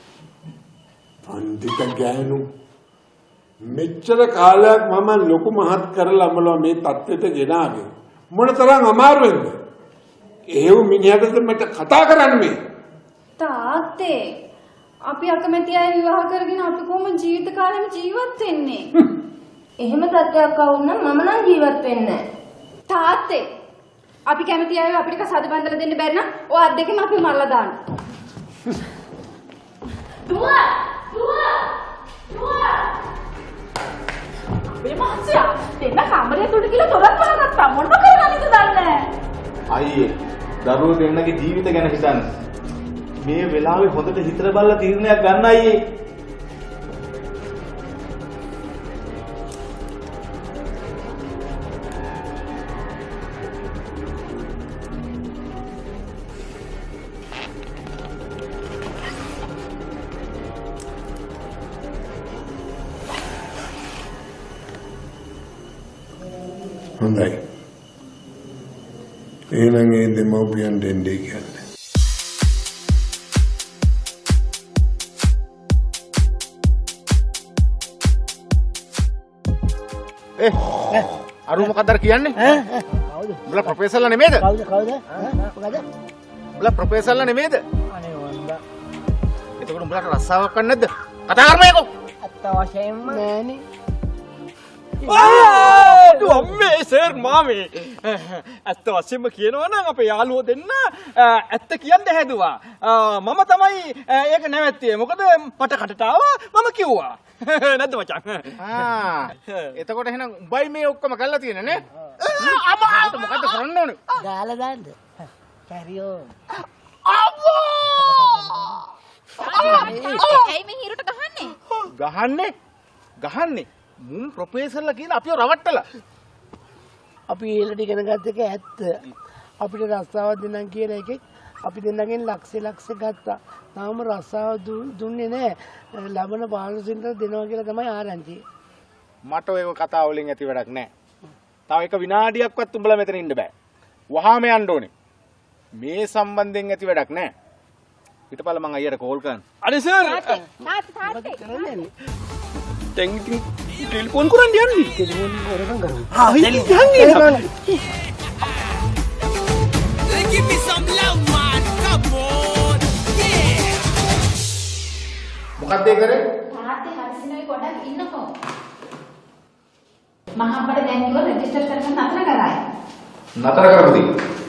පණ්ඩිත ගෑනු මෙච්චර කාලයක් මම ලොකු මහත් කරලා මේ තත්ත්වයට ගෙනාවේ මොනතරම් අමාරුවෙන්ද? එහෙව් මිනිහටද මට කතා කරන්නේ? තාත්තේ අපි අකමැති අය විවාහ කරගෙන අපි කොහොම ජීවිත කාලෙම ජීවත් වෙන්නේ? එහෙම තත්ත්වයක් වුණා නම් මම නම් ජීවත් වෙන්නේ නැහැ. තාත්තේ අපි කැමති අය අපිට කසාද බඳලා දෙන්න බැරි නම් ඔය අත් දෙකම අපි මරලා දාන්න. දුවා! මේ මහත්තයා දෙන්න කාමරේ තුඩ කියලා තොරක් බලගත්තා. මොනව කරන්නද දන්නේ? අයියේ දරුවෝ දෙන්නගේ ජීවිත ගැන හිතන්න. මේ වෙලාවේ හොඳට හිතලා බලලා තීරණයක් ගන්න අයියේ. හොඳයි. එහෙනම් ඒ දෙමව්පියන් දෙන්නේ කියන්නේ. අරු මොකක්ද කියන්නේ? කවුද? උඹලා ප්‍රොෆෙසර්ලා නෙමෙයිද? කවුද? මොකද? උඹලා ප්‍රොෆෙසර්ලා නෙමෙයිද? අනේ වන්දා. එතකොට උඹලාට රස්සාවක් කරන්න නැද්ද? කතා කරන්නකෝ. අත්ත වශයෙන්ම නෑනේ. අම්මේ සර් මාමේ ඇත්ත වශයෙන්ම කියනවා නම් අපේ යාළුවෝ දෙන්න ඇත්ත කියන්න හැදුවා. මම තමයි ඒක නැවැත්තියේ. මොකද මට කටට ආවා මම කිව්වා. නැද්ද මචං? එතකොට එහෙනම් උඹයි මේ ඔක්කොම කරලා තියෙන්නේ නේ? අම්මා මොකද්ද කරන්න ඕනේ? ගාලා දාන්න. කැරියෝ. ඇයි මේ හිරුට ගහන්නේ? ගහන්නේ? මුන් ප්‍රොෆෙසර්ලා කියන අපිව රවට්ටලා. අපි ඊළඟට ඉගෙන ගත්ත එක ඇත්ත. අපිට රස්සාවක් දෙන්නම් කියලා එකෙක් අපි දෙන්නගෙන් ලක්ෂ ගත්තා. තාම රස්සාව දුන්නේ නැහැ. ලබන 15 වෙනිදා දෙනවා කියලා තමයි ආරංචි. මට ඔය කතා වලින් ඇති වැඩක් නැහැ. තව එක විනාඩියක්වත් උඹලා මෙතන ඉන්න බෑ. වහාම යන්න ඕනේ. මේ සම්බන්ධයෙන් ඇති වැඩක් නැහැ. ඊටපස්සේ මං අයියට කෝල් කරන්න. අනේ සර්. තාත්තේ. දැන් ඉතින් ටෙලිෆෝන් කරන්න යන්නේ. ටෙලිෆෝන් කරගන්න. ආ ඉතින් යන්නේ. මොකක්ද ඒ කරේ? තාත්තේ හරිසිනේ පොඩක් ඉන්නකෝ. මම අපිට දැන් කිව්ව රෙජිස්ටර් කරන්න නතර කරායි. නතර කරමුද?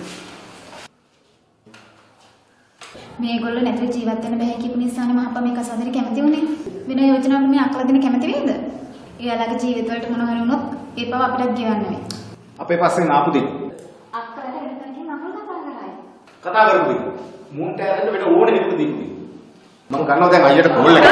මේගොල්ලෝ නැතුව ජීවත් වෙන්න බෑ කියපු නිසානේ මම අප්පා මේ කසාදෙට කැමති වුනේ. වෙන යෝජනාවකට මේ අක්කලා දෙන්න කැමති වෙයිද? එයාලගේ ජීවිත වලට මොන හරි වුණොත් ඒ බව අපිටත් ගෙවන්න වෙයි. අපේ පස්සෙන් ආපු දෙන්න. අක්කලාට වෙන තැනකින් මම කතා කරායි. කතා කරමුද? මුන්ට ඇරෙන්න වෙන ඕනේ දෙයක් දෙන්නේ. මම ගන්නවා දැන් අයියට කෝල් එක.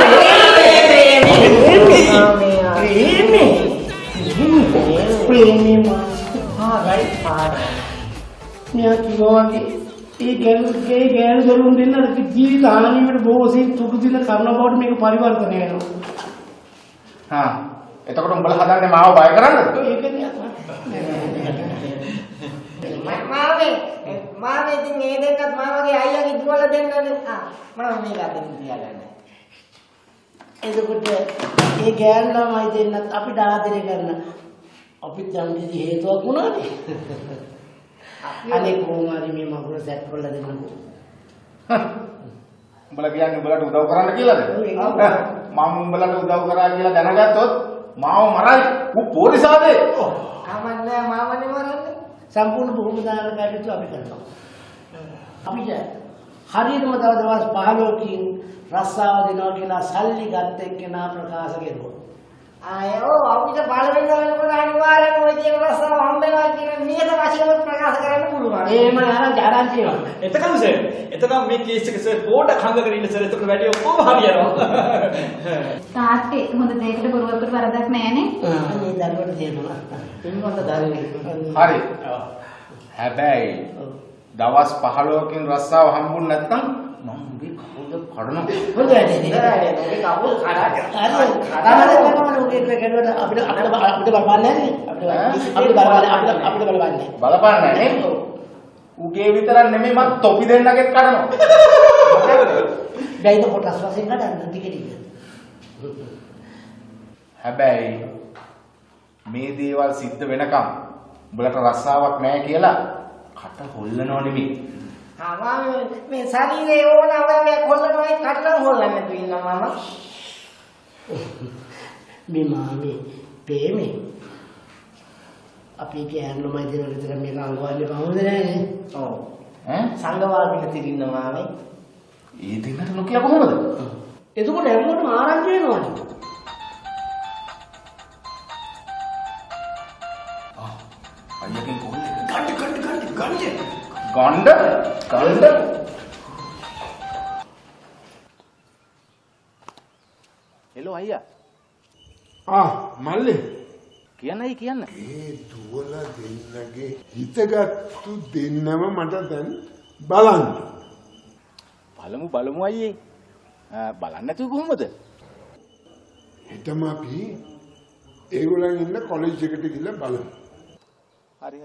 ප්‍රේමේ රයිට් පාර. මෙයා කිව්වාගේ ඒ ගෑනු දරුවෝ දෙන්න ජීවිත ආනන්දීමට බොහෝ සෙයින් තුඩු දින කරන බවට මේක පරිවර්තනය වෙනවා. හා එතකොට උඹලා හදන්නේ මාව බය කරන්නද? ඒකනේ මාමේ ඉතින් මේ දෙකත් මාමගේ අයියාගේ දුවල දෙන්නනේ. මම මේක අතින් තියාගන්න. එතකොට ඒ ගෑනු ළමයි දෙන්නත් අපිට ආදරය කරන අපිත් යම් කිසි හේතුවක් වුණානේ. අනේ කොහොම හරි මේ මගුල සෙට් කරලා දෙන්නකෝ. උඹලා කියන්නේ උඹලට උදව් කරන්න කියලාද? මම උඹලට උදව් කරා කියලා දැනගත්තොත් මාව මරයි. ඌ පොලිසාවේ. ආමන්නේ මාමනේ මරන්නේ. සම්පූර්ණ බොහොම දාන කටයුතු අපි කරනවා. අපිට හරියටම තව දවස් 15කින් රස්සාව දෙනවා කියලා සල්ලි ගත්ත එක්කෙනා ප්‍රකාශ කෙරුවා. ආයෝ අපිට පළවෙනි වෙනකොට අනිවාර්යෙන්ම ඔය කියන රස්සාව හම්බෙනවා කියන නියත වශයෙන්ම ප්‍රකාශ කරන්න පුළුවන්. එහෙම ආරංචි තියෙනවා. එතකම සර්. එතකම මේ කේස් එක සර් පොඩක් හංගගෙන ඉන්න සර්. එතකොට වැඩි ඔක්කොම හරියනවා. තාත්තේ හොඳ දෙයකට බොරුවකට වරදක් නෑනේ. මේ දරුවට තේරුණා. පින්වන්ත දරුවෙක්. හරි. හැබැයි දවස් 15කින් රස්සාව හම්බුනේ නැත්නම් මම උගේ කවුද කඩනවා. හොඳයි නේද? මේ කවුද කඩා. අපිට බලපන්නේ නැහැ. අපිට බලපන්නේ. බලපන්නේ නේ. උගේ විතරක් නෙමෙයි මත් තොපි දෙන්නගෙත් කඩනවා. ගයිද කොටස් වශයෙන් ගන්න ටික ටික. හැබැයි මේ දේවල් සිද්ධ වෙනකම් උඹලට රස්සාවක් නැහැ කියලා කට හොල්ලනව නෙමෙයි. මේ ශරීරයේ ඕන අවයවයක් හොල්ලනවා කටනම් හොල්ලන්නේ නැතු ඉන්නවා මම. මේ මාමේ පේමේ අපි ගෑනු ළමයි දෙන විතර මේක අංගවන්නේ බහුද නෑනේ. ඔව්. සංගවාදීන තිරින්න මාමේ. ඒ දෙන්නට නොකිය කොහොමද? එතකොට හැමෝටම ආරංචි වෙනවනේ. අයියකින් කොහොමද? ගණ්ඩ හෙලෝ අයියා මල්ලි කියන්න ඒ දුවල දෙන්නගේ හිතගත්තු දෙන්නම මට දැන් බලන්න බලමු අයියේ බලන්න නැතුව කොහොමද හෙටම අපි ඒගොල්ලන් ඉන්න කොලෙජ් එකට ගිහලා බලමු හරි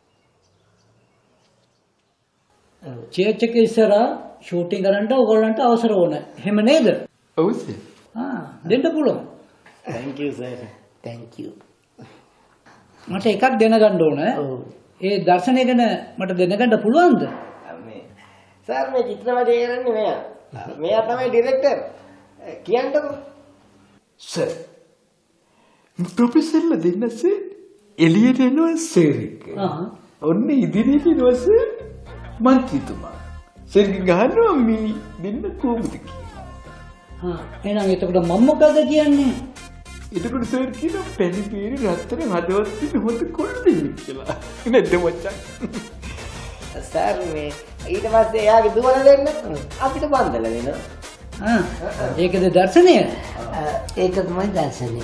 චර්ච් එකේ ඉස්සරහා ෂූටින් කරන්න ඕගොල්ලන්ට අවසර ඕන. එහෙම නේද? ඔව් සර්. දෙන්න පුළුවන්. Thank you sir. Thank you. මට එකක් දැනගන්න ඕන. ඒ දර්ශනය ගැන මට දැනගන්න පුළුවන්ද? මේ සර් මේ චිත්‍රපටය කරන්නේ මෙයා. මෙයා තමයි ඩිරෙක්ටර්. කියන්නකෝ. සර්. ප්‍රොෆෙසර්ලා දෙන්න සර් එළියට එනවා සර් එක. ඔන්න ඉදිරියට එනවා සර් මන්ත්‍රීතුමා. සර් ගහනවා මේ දෙන්න කොහොමද කියලා. එහෙනම් එතකොට මම මොකද කියන්නේ? එතකොට සර් කියනවා පැණිපීරි රත්තරන් හදවත් තියෙන හොඳ කොල්ලෙක් කියලා. නේද මචං? සර් මේ ඊට පස්සේ එයාගේ දුවල දෙන්න අපිට බන්දලා දෙනවා. ඒකද දර්ශනය? ඒක තමයි දර්ශනය.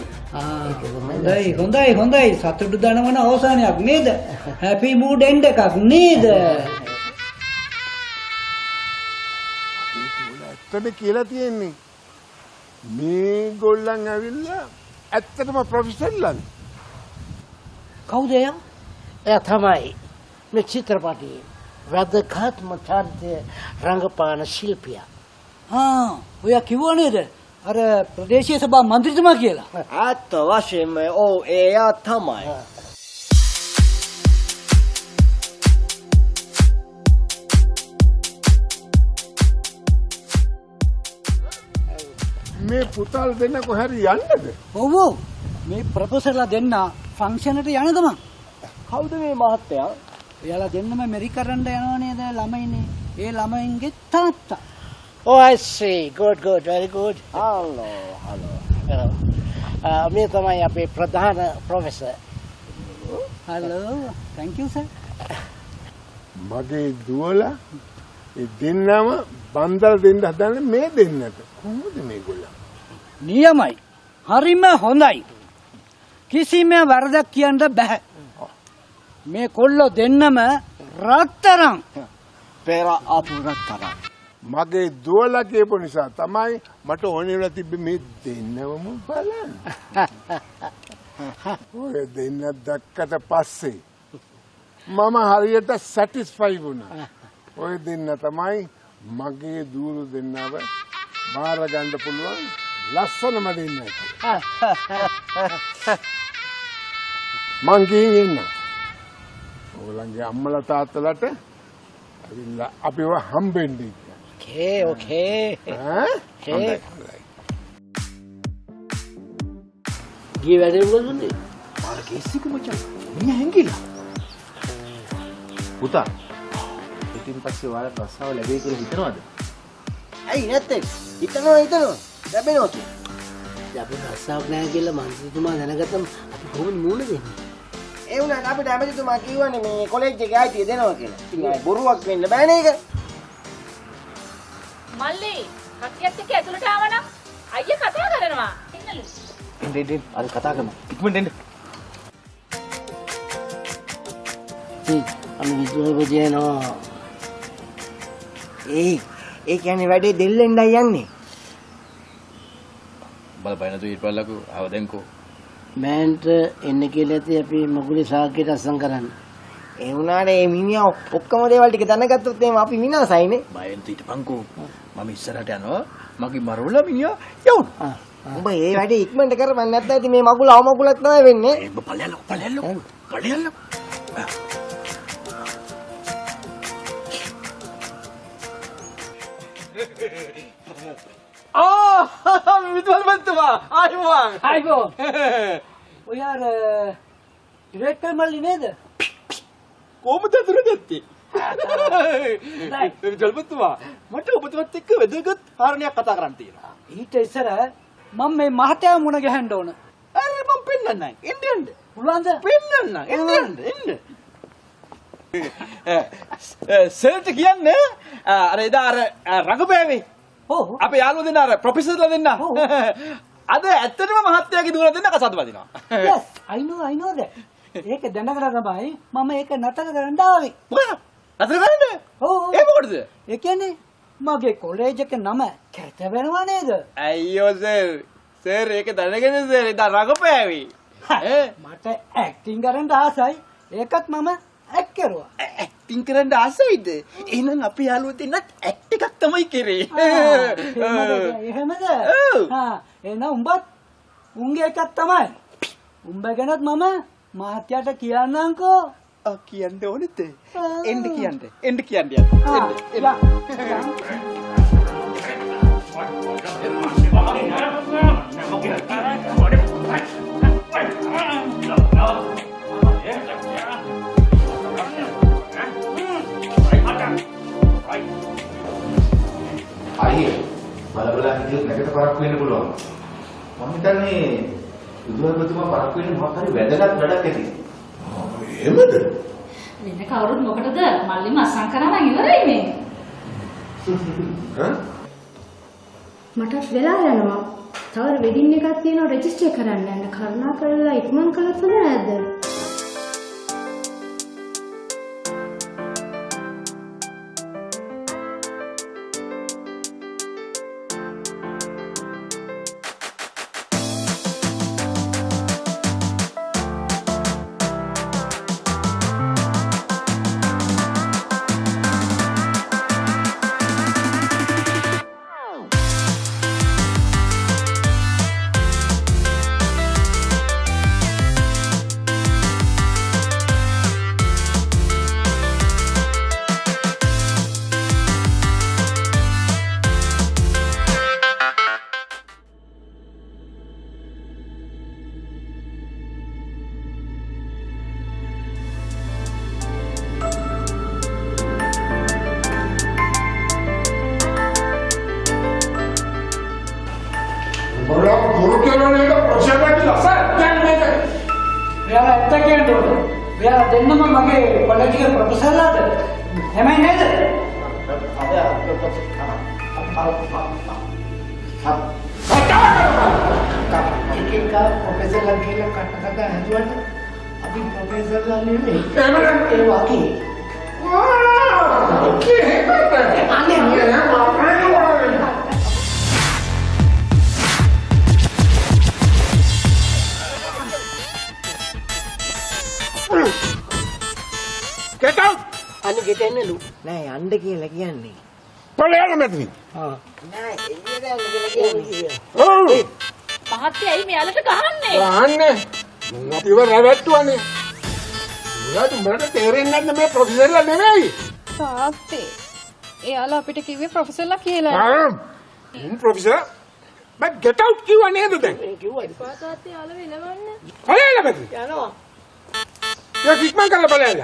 හොඳයි. සතුටු දනවන අවසානයක් නේද? හැපි මූඩ් එන්ඩ් එකක් නේද? ඇත්තට කියලා තියෙන්නේ මේ ගොල්ලන් ඇවිල්ලා ඇත්තටම ප්‍රොෆෙසර්ලානේ. කවුද එයා? එයා තමයි මේ චිත්‍රපටයේ වැදගත්ම චරිතය රංගපාන ශිල්පියා. ඔයා කිව්වා නේද? අර ප්‍රදේශීය සභා මන්ත්‍රීතුමා කියලා. ඇත්ත වශයෙන්ම ඔව් එයා තමයි. මේ පුතාල දෙන්න කොහරි යන්නද? ඔව් මේ ප්‍රොෆෙසර්ලා දෙන්න ෆන්ක්ෂන් එකට යන ගමන්. කවුද මේ මහත්තයා? එයාලා දෙන්නම මෙරිකරන්න යනවා නේද ළමයිනේ. ඒ ළමයින්ගේ තාත්තා. Oh, I see. Good, very good. hello. මේ තමයි අපේ ප්‍රධාන professor. hello. thank you sir. මගේ දුවලා ඒ දෙන්නම බන්දල් දෙන්න හදන්නේ මේ දෙන්නට. කොහොමද මේගොල්ලෝ? නියමයි. හරිම හොඳයි. කිසිම වරදක් කියන්න බෑ. මේ කොල්ලෝ දෙන්නම රත්තරන්. පෙර ආපු රත්තරන්. මගේ දුවලා කියපු නිසා තමයි මට ඕනේ වෙලා තිබ්බේ මේ දෙන්නම බලන්න. ඔය දෙන්න දැක්කට පස්සේ මම හරියට සැටිස්ෆයි වුණා. ඔය දෙන්න තමයි මගේ දූරු දෙන්නව බාර ගන්න පුළුවන් ලස්සනම දෙන්න. මං ගිහින් ඉන්න. ඔයගොල්ලන්ගේ අම්මලා තාත්තලාට ඇවිල්ලා අපිව හම්බෙන්නේ. Okay. ගිය වැඩේ මොකද? මාර කේසික මචං. මිනිහා හැංගිලා. පුතා. ඉතින් පස්සේ ඔයාලා ප්‍රසාව ලැබෙයි කියලා හිතනවද? ඇයි නැත්තේ? හිතනවා. ලැබෙනවා කියන්නේ. අපි රස්සාවක් නැහැ කියලා මන්ත්‍රීතුමා දැනගත්තම අපි කොහොමද මූණ දෙන්නේ? ඒ වුණාට අපිට ඇමතිතුමා කිව්වනේ මේ කොලෙජ් එකේ ආයිතිය දෙනවා කියලා. ඉතින් ආයි බොරුවක් වෙන්න බෑනේ ඒක. මල්ලි කට්ටියත් එක්ක ඇතුළට ආවනම් අයියා කතා කරනවා. ඉන්නලු. එන්න අර කතා කරමු. ඉක්මනට එන්න. අපි විදුහල් බජේනවා. ඒ කියන්නේ වැඩේ දෙල්ලෙන්ඩයි යන්නේ. බලපෑන තු ඊට පල්ලකෝ ආවදෙන්කෝ. මෑන්ට එන්න කියලා ඇති අපි මගුලේ සාක්කයට අස්සම් කරන්න. ඒ වුණාට මේ මිනිහා ඔක්කොම දේවල් ටික දැනගත්තොත් එහෙම අපි විනාසයිනේ. බයෙන් හිටපන්කෝ. මම ඉස්සරහට යනවා. මගේ මරුවලා මිනිහා යවුණා. උඹ මේ වැඩේ ඉක්මනට කරපන් නැත්නම් ඉතින් මේ මගුල අවමගුලක් තමයි වෙන්නේ. ඒ පළයල්ලෝ. විදුහල් මන්තුමා ආයුබෝවන්. ඔය අර ඩිරෙක්ටර් මල්ලි නේද? කොහොමද අඳුරගත්තේ? විදුහල් මන්තුමා මට ඔබතුමත් එක්ක වැදගත් කාරණයක් කතා කරන්න තියෙනවා. ඊට ඉස්සර මම මේ මහත්තයා මුණ ගැහෙන්න ඕන. අර මම පෙන්නන්නම්. එන්න. පුළුවන්ද? පෙන්නන්නම්. එන්න. සර්ට කියන්නේ අර එදා අර රඟපෑවේ. ඔව්. අපේ යාළුවෝ දෙන්න අර ප්‍රොෆෙසර්ලා දෙන්න. අද ඇත්තටම මහත්තයාගේ දුවලා දෙන්න කසාද බදිනවා. Yes, I know that. ඒක දැනගෙන තමයි මම ඒක නතර කරන්න ආවේ. නතර කරන්න? ඔව්. ඒ මොකටද? ඒ කියන්නේ මගේ කොලෙජ් එක නම කැත වෙනවා නේද? අයියෝ සර් ඒක දැනගෙන සර් එදා රඟපෑවේ. මට ඇක්ටිං කරන්න ආසයි. ඒකත් මම ඇක්ට් කරුවා. ඇක්ටිං කරන්න ආසයිද? එහෙනම් අපි යාළුවෝ දෙන්නත් ඇක්ට් එකක් තමයි කරේ. එහෙමද? එහෙනම් උඹත් උන්ගේ එකක් තමයි. උඹ ගැනත් මම මහත්තයාට කියන්නම්කෝ. කියන්න ඕනෙද? එන්න කියන්න. අයියේ බලබලා හිටියොත් නැකට පරක්කු වෙන්න පුළුවන්. මම හිතන්නේ විදුහල්පතිතුමා පරක්කු වෙන්න මොකක් හරි වැදගත් වැඩක් ඇති. එහෙමද? වෙන කවුරුත් මොකටද මල්ලිම අසං කරා නම් ඉවරයිනේ. මටත් වෙලා යනවා. තව වෙඩින් එකක් තියෙනවා රෙජිස්ටර් කරන්න යන්න. කරුණාකරලා ඉක්මන් කළොත් හොඳ නැද්ද? ඔයා දෙන්නම මගේ කොලෙජ් එකේ ප්‍රොෆෙසර්ලාට හැමයි නේද? एक प्रोफेसर लगेगा कटका का हजवट अभी प्रोफेसर लाने में ये वाकई आने get out අනේ ගෙට එන්නේ ලු නෑ යන්න කියලා කියන්නේ. පොළේන මෙතන. නෑ එළියට යන්න කියලා කියන්නේ. ඔව්. මහත්තයා ඇයි මෙයාලට ගහන්නේ? ගහන්නේ. මම ඉව රැවට්ටුවානේ. උඹට මට තේරෙන්නේ නැද්ද මේ ප්‍රොෆෙසර්ලා නෙවෙයි. තාත්තේ එයාලා අපිට කිව්වේ ප්‍රොෆෙසර්ලා කියලා. ප්‍රොෆෙසර් මම get out කිව්වා නේද දැන්? කිව්වද? තාත්තේ යාළුවා වෙලවන්න. පොළේන මෙතන. යනවා යා කික්මන් කරලා බලන්න.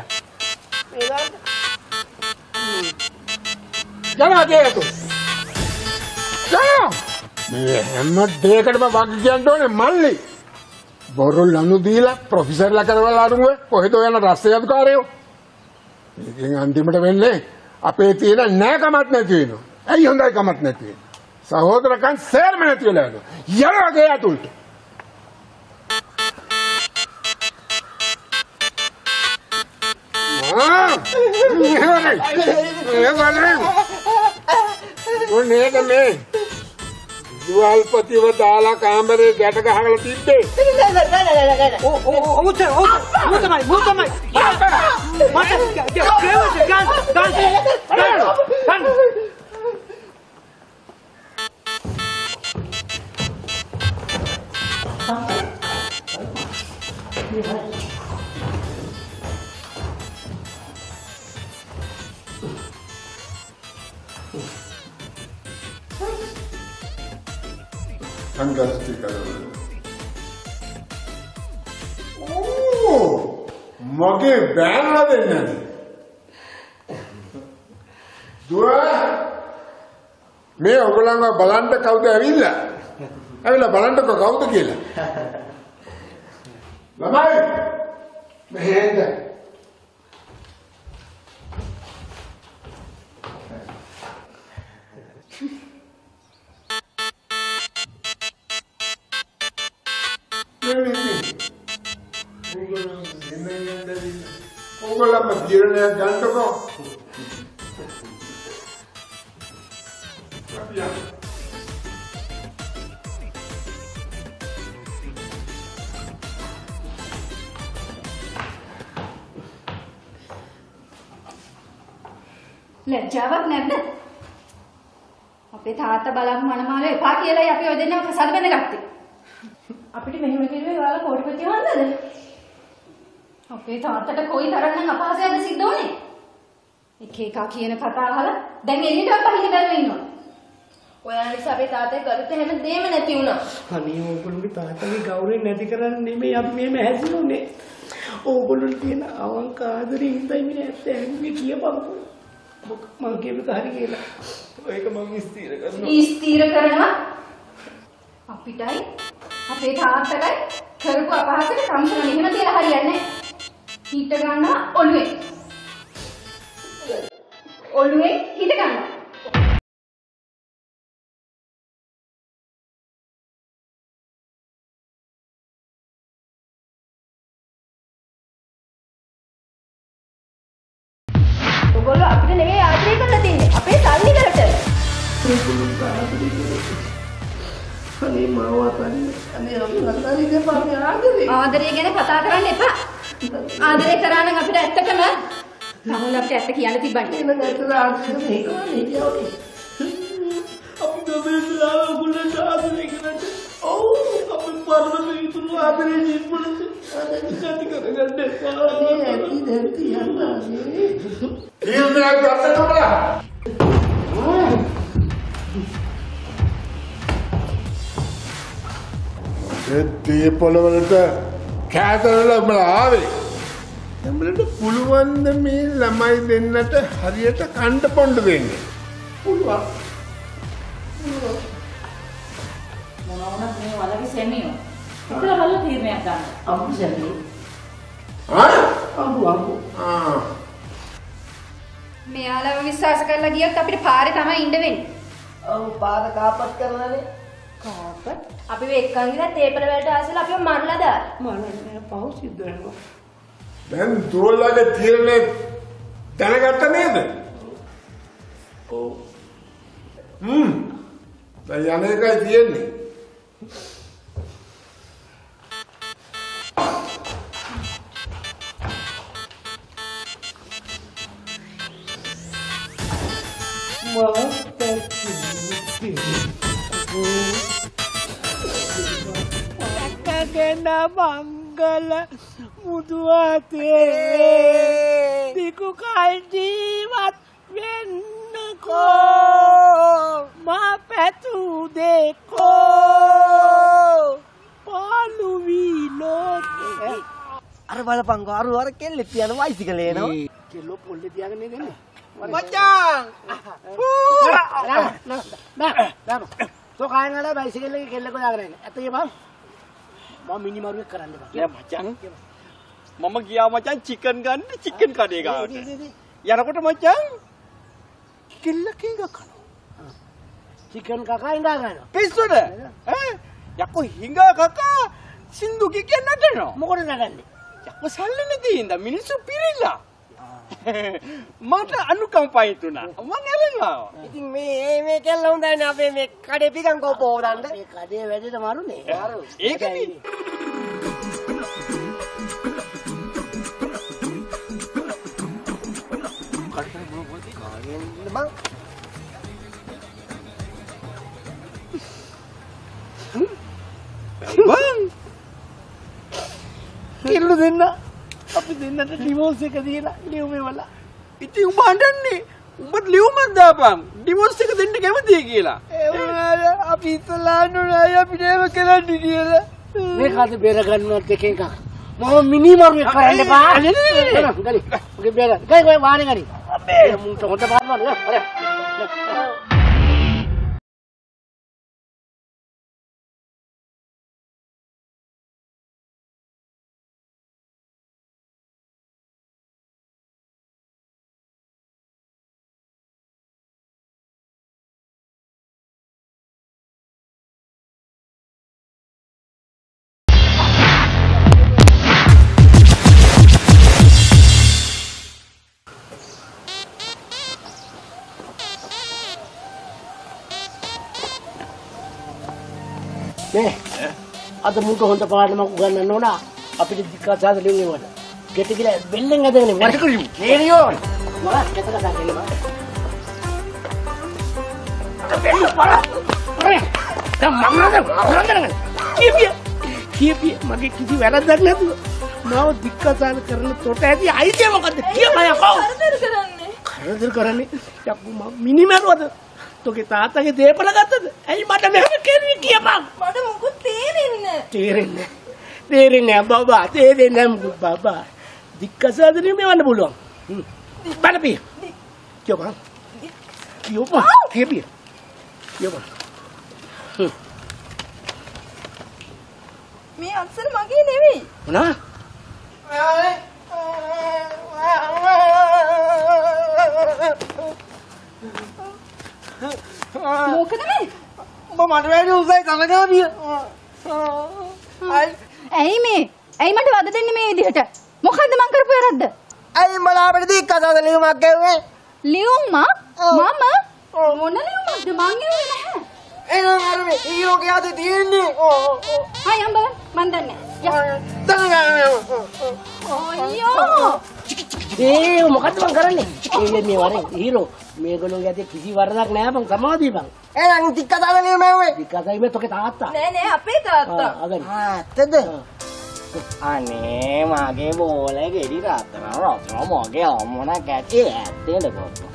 යනවා කේතු. යනවා. මේ හැම දෙයකටම වග කියන්න ඕනේ මල්ලි. බොරු ලනු දීලා ප්‍රොෆෙසර්ලා කරවලා අරුමුවේ කොහෙද යන රස්සේ අධිකාරියෝ. ඉතින් අන්තිමට වෙන්නේ අපේ තියෙන නෑකමක් නැති වෙනවා. ඇයි හොඳයි කමක් නැති වෙන්නේ? සහෝදරකම් සේරම නැති වෙලා යනවා. යනවා ගේ අතුල්ට. මේ දුවල්පතිව දාලා කාමරේ ගැට ගහලා තිබ්බේ. ඔව් තමයි. Fantastic. Oh, මගේ බෑනලා දෙන්නේ. දුව මේ ඔයගොල්ලන්ව බලන්න කවුද ඇවිල්ලා? ඇවිල්ලා බලන්නකෝ කවුද කියලා. ළමයි මෙහෙන්ද. ඔයගොල්ලන්ම ජීර්ණයක් ගන්නකෝ. ලැජ්ජාවක් නැද්ද? අපේ තාත්තා බලමු මනමාල එපා කියලායි අපි ඔය දෙන්නම කසාද බඳ ගත්තේ. අපිට මෙහෙම කිව්වේ ඔයාලා කෝටිපති වන්දද? අපේ තාත්තට කොයි තරම්නම් අපහාසයක්ද සිද්ධ වුනේ? එක එක කියන කතා අහලා දැන් එළියට පහින් බැලුවේ ඉන්නවා. ඔයා නිසා අපේ තාත්තේ කරුත් හැම දෙයක්ම නැති වුණා. අනේ ඕගොල්ලෝගේ තාත්තගේ ගෞරවය නැති කරන්නේ නෙමෙයි අපි මෙහෙම හැසිරුනේ. ඕගොල්ලෝ තියෙන අවංක ආදරේ හින්දායි මේ ඇත්ත හැංගුවේ කියපන්කෝ. මම කියපු හරි කියලා. ඒක මම ස්ථිර කරනවා. ස්ථිර කරනවා අපිටයි අපේ තාත්තටයි කරපු අපහාසයට සම්සන මෙහෙම තියලා හරියන්නේ නැහැ. හිත ගන්නවා ඔළුවේ. ඔළුවේ හිත ගන්නවා. ඔයගොල්ලෝ අපිට නෙවෙයි ආදරය කරලා තින්නේ. අපේ සල්ලි කරට. අනේ මාව අනේ අපි අතාරින්න එපා මේ ආදරේ. ආදරය ගැන කතා කරන්න එපා. ආදරය කරා නම් අපිට ඇත්තටම නමුත් අපිට ඇත්ත කියන්න තිබ්බන්නේ. එන නැතර ආදරේ මේකනේ කියෝනේ. අපි ගොබේලා ඔයගොල්ලන්ට ආදරේ කරන්න. ඔව් අපි පරම විතුරු ආදරේ ජීවිතේ ආදරේ සත්‍ය කරගන්න එපා. නේ ඇති දැන් තියන්නේ. තීරණයක් ගන්න ඕනේ. ඒ පොළවලට කෑදරලා උඹලා ආවේ. උඹලට පුළුවන් ද මේ ළමයි දෙන්නට හරියට කණ්ඩ පොණ්ඩ දෙන්න? පුළුවන්. මොනවද මේ වලගේ සෙමියෝ. ඉතල බලලා තීරණයක් ගන්න. අපු සැමී. ආ මෙයාලව විශ්වාස කරලා ගියොත් අපිට පාරේ තමයි ඉන්න වෙන්නේ. ඔව් පාර කාපත් කරලානේ. කාපත් අපි එක්කන් ගිහලා තේපල වලට ආසලා අපිව මරලා දාලා. මරන්නේ පව් සිද්ධ වෙනවා. දැන් දුරලගේ තීරණය දැනගත්ත නේද? ඔව්. දැන් යන්නේ එකයි තියෙන්නේ. Kena manggala muduate diku kaljiwat wennako ma petu deko palu wilote අර බලපංගෝ අර කෙල්ලෙක් තියන වයිසිකල එනවා. කෙල්ලෝ පොල්ලේ තියාගෙන ඉන්නේ. මචං! දාමු. තෝ කායන් වල බයිසිකල් එකේ කෙල්ලෙක් දාගෙන ඉන්නේ. ඇත්තේ බං. මම මිනි මාරුවෙක් කරන්න බෑ. නෑ මචං. මම ගියා මචං චිකන් ගන්න චිකන් කඩේ ගාවට. යනකොට මචං කෙල්ල කීග කනවා. චිකන් කකා ඉඳා ගන්නවා. පිස්සුද? ඈ යකෝ හිඟා කකා සින්දු කිකෙන් නටනවා. මොකද නටන්නේ? යකෝ සල්ලනේ තියෙනවා මිනිස්සු පිරිලා. මට අනුකම්පා හිතුණා. මං ඇරෙනවා. ඉතින් මේ කෙල්ල හොඳයිනේ අපේ මේ කඩේ පිටං කෝපෝ දාන්න. මේ කඩේ වැඩේට මරුනේ. මාරු. ඒකනේ. බං කෙල්ල දෙන්න අපි දෙන්නට ඩිවෝර්ස් එක දීලා ලියුමේ වල ඉතින් උඹ හඬන්නේ උඹට ලියුමක් දාපන් ඩිවෝර්ස් එක දෙන්න කැමතියි කියලා. ඒ වුණාට අපි ඉස්සලා නුනායි අපිට ඒව කරන්න කියලා. මේකද බේර ගන්නවත් එක එකක්. මම මිනි මාරුවෙක් කරන්න එපා. ගලි. ඔගේ බේර. ගයි වාහනේ ගනි. අපේ මුන්ට හොඳ පාරවල. නේ අද මුන්ට හොඳ පාඩමක් උගන්වන්න ඕන අපිට දික්කසාද ලියුමේ වල. ගෙට ගිහලා බෙල්ලෙන් ඇදගෙන වරක ලියමු. නේරියෝ. මම කෙතක දාගෙන ඉන්නවා. බෙල්ල පර. දැන් මම නේද කීපිය මගේ කිසි වැරද්දක් නැතුව මාව දික්කසාද කරන තොට ඇති අයිතිය මොකද්ද කියපෑ යකෝ. කරදර කරන්නේ යකෝ මම මිනිමරුවද තෝගේ තාත්තගේ දේපල ගත්තද? ඇයි මට මෙහෙම කෙරුවේ කියපන්. මට මොකුත් තේරෙන්නේ තේරෙන්නේ තේරෙන්නේ බබා තේරෙන්නේ මොකද බබා දික්කසාදනේ මෙවන්න පුළුවන්. බලපි කියපන් කියපන් මේ අක්ෂර මගේ නෙවෙයි. මොනවා? මොකද මේ? උඹ මට වැඩි උසයි කනගාමිය. ඇයි මේ? ඇයි මට වද දෙන්නේ මේ විදිහට? මොකද්ද මං කරපු වැරද්ද? ඇයි උඹලා අපිට දික්කසාද ලියුමක් ගැව්වේ? ලියුම? මම? මොන ලියුමක්ද? මං ගෙවුවේ නැහැ. එහෙනම් අර මේ ඊයෝගේ අතේ තියෙන්නේ. ආ යම් බලන්න මන් දන්නේ. අයියෝ. ඒ මොකද්ද මං කරන්නේ? මේ වරේ හීරෝ මේගොල්ලෝගේ අතේ කිසි වරදක් නැහැ බං සමාධිය බං. එහෙනම් දික්කසාද ලියුම ඇව්වේ? දික්කසයි මේ තෝගේ තාත්තා. නෑ අපේ තාත්තා. ඇත්තද? අනේ මගේ බෝල ගෙඩි රත්තරන් මගේ අම්මනා කැටේ ඇත්තේද කොප්පෝ.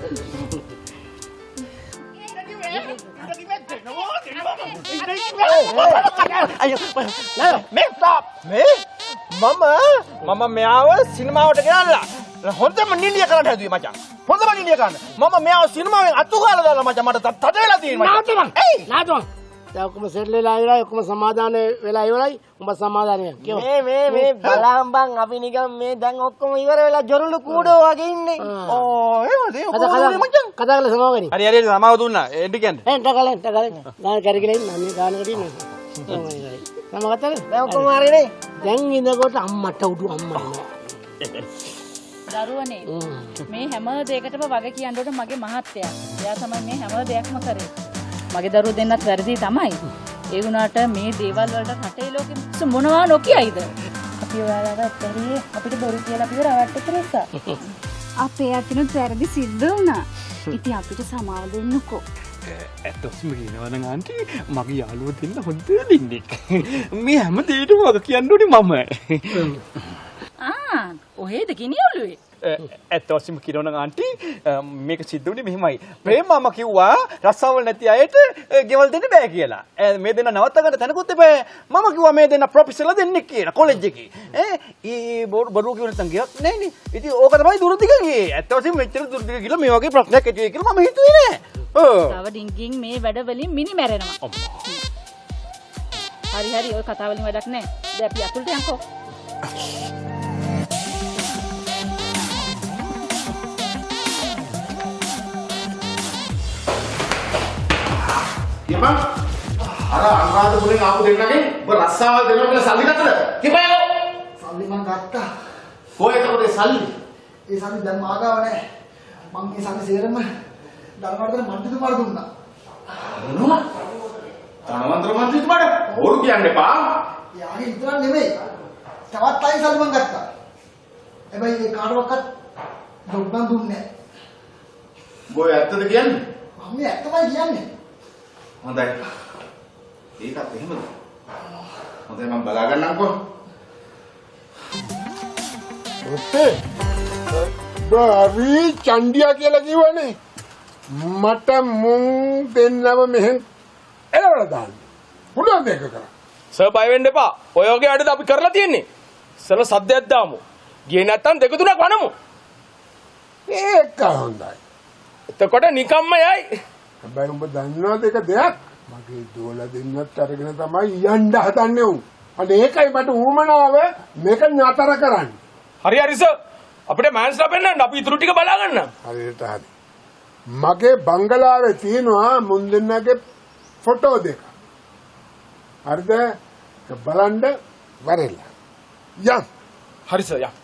මේ ස්ටොප් මේ මම මෙයාව සිනමාවට ගෙනල්ලා හොඳම නිලිය කරන්න හැදුවේ මචං. හොඳම නිලිය කරන්න. මම මෙයාව සිනමාවෙන් අතු ගාලා දාලා මචං මට තද වෙලා තියෙනවා. නාතුමන්. එයි නාතුමන්. දැන් ඔක්කොම සෙටල් වෙලා ඉවරයි. ඔක්කොම සමාදාන වෙලා ඉවරයි. උඹ සමාදාන වෙන්න. කියව. මේ බලම් බං අපි නිකන් මේ දැන් ඔක්කොම ඉවර වෙලා ජොරුළු කූඩෝ වගේ ඉන්නේ. ඕ එහෙමද? කතා කරලා සමාව ගනි. හරි සමාව දුන්නා. එන්න කියන්නේ. එන්න කලින් ගාන කරගෙන ඉන්න. මේ ගානකට ඉන්නේ. මම කතා දැන් ඔක්කොම හරිනේ. දැන් ඉඳකොට අම්මට උඩු අම්මා දරුවනේ මේ හැම දෙයකටම වග කියන්න ඕන මගේ මහත්තයා. එයා තමයි මේ හැම දෙයක්ම කරේ. මගේ දරුවෝ දෙන්නත් වැරදි තමයි. ඒ වුණාට මේ දේවල් වලට රටේ ලෝකෙ මිනිස්සු මොනවා නොකියයිද? අපි ඔයාලට ඇත්තටම අපිට බොරු කියලා අපිව රවට්ටපු නිසා. අපේ අතිනුත් වැරදි සිද්ධ වුණා. ඉතින් අපිට සමාව දෙන්නකෝ. ඇත්තටම කියනවා නම් ආන්ටි මගේ යාළුවෝ දෙන්න හොඳ දෙන්නෙක්. මේ හැම දෙයකටම වග කියන්න ඕනේ මම. ඔහෙද ගිනියොළුවේ? ඇත්තටම කියනවා නම් ආන්ටි මේක සිද්ධ වුණේ මෙහෙමයි. ප්‍රේම මාමා කිව්වා රස්සාවල් නැති අයට ගෙවල් දෙන්න බෑ කියලා. මේ දෙන්න නවත්ත ගන්න තැනකුත් එපා. මම කිව්වා මේ දෙන්න ප්‍රොෆෙසර්ලා දෙන්නෙක් කියලා කොලෙජ් එකේ. ඒ බොරු කියන තන් ගියක් නෑනේ. ඉතින් ඕක තමයි දුරදිග ගියේ. ඇත්තටම මෙච්චර දුරදිග ගිහලා මේ වගේ ප්‍රශ්නයක් ඇති වෙයි කියලා මම හිතුවේ නෑ. තව ඩිංගින් මේ වැඩ වලින් මිනි මැරෙනවා. හරි ඔය කතාව වලින් වැඩක් නෑ. දැන් අපි අතුලට යන්කෝ. කියපන් අර අනුරාධපුරෙන් ආපු දෙන්නගේ ඔබ රස්සාවල් දෙනවා කියලා සල්ලි ගත්තද? කියපන්. සල්ලි මං ගත්තා. කොහෙද ඒ සල්ලි? ඒ සල්ලි දැන් මාගාව නැහැ. මං මේ සල්ලි සේරම ධර්මවර්ධන මන්ත්‍රීතුමාට දුන්නා. මොනවා? ධර්මවර්ධන මන්ත්‍රීතුමාට? බොරු කියන්න එපා. යාගේ විතරක් නෙමෙයි. තවත් අය සල්ලි මං ගත්තා. හැබැයි ඒ කාටවත් දුන්නා දුන්නේ නැහැ. බොය ඇත්තද කියන්නේ? මම මේ ඇත්තමයි කියන්නේ. හොඳයි. ඒකත් එහෙමද? හොඳයි මම බලා ගන්නම්කෝ. ඔතේ බාරි චන්ඩියා කියලා කිව්වනේ. මට මුන් දෙන්නම මෙහෙන් එළවලා දාන්න. පුළුවන් දෙයක් කරා. සර් බය වෙන්න එපා. ඔය වගේ වැඩද අපි කරලා තියෙන්නේ. සර් සද්දයක් දාමු. ගියේ නැත්තම් දෙක තුනක් වනමු. ඒක හොඳයි. එතකොට නිකම්ම යයි. හැබැයි උඹ දන්නවද එක දෙයක්? මගේ දෝලා දෙන්නත් අරගෙන තමයි යන්න හදන්නේ උන්. අනේ ඒකයි මට ඌමනාව මේක නතර කරන්න. හරි සර්. අපිට මෑන්ස්ලා පෙන්නන්න අපි ඉතුරු ටික බලා ගන්න. හරියට හරි. මගේ බංගලාවේ තියෙනවා මුන් දෙන්නගේ ෆොටෝ දෙක. හරිද? බලන්න වරෙලා. යම්. හරි සර් යම්.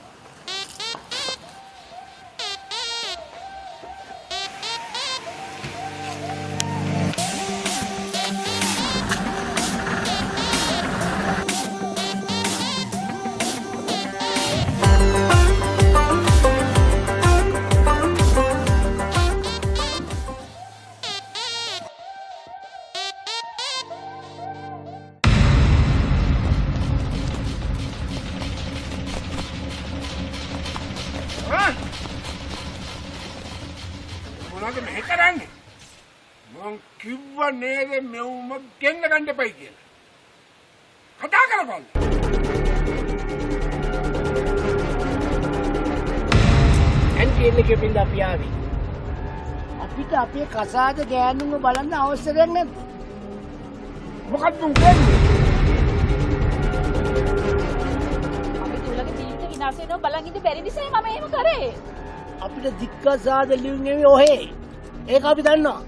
මොනවද මෙහෙ කරන්නේ? මං කිව්වා නේද මෙවුම ගෙන්න ගන්න එපයි කියලා. කතා කරපන්. ඇන්ටි එකේ පින්ද අපි ආවේ. අපිට අපේ කසාද ගෑනුන්ව බලන්න අවශ්‍යයක් නැද්ද? මොකක්ද උන්නේ? අපි තුලගේ ජීවිත විනාශ වෙනවා බලන් ඉඳ බැරි නිසා මම එහෙම කරේ. අපිට දික්කසාද ලියුන්නේ ඔහේ. ඒක අපි දන්නවා.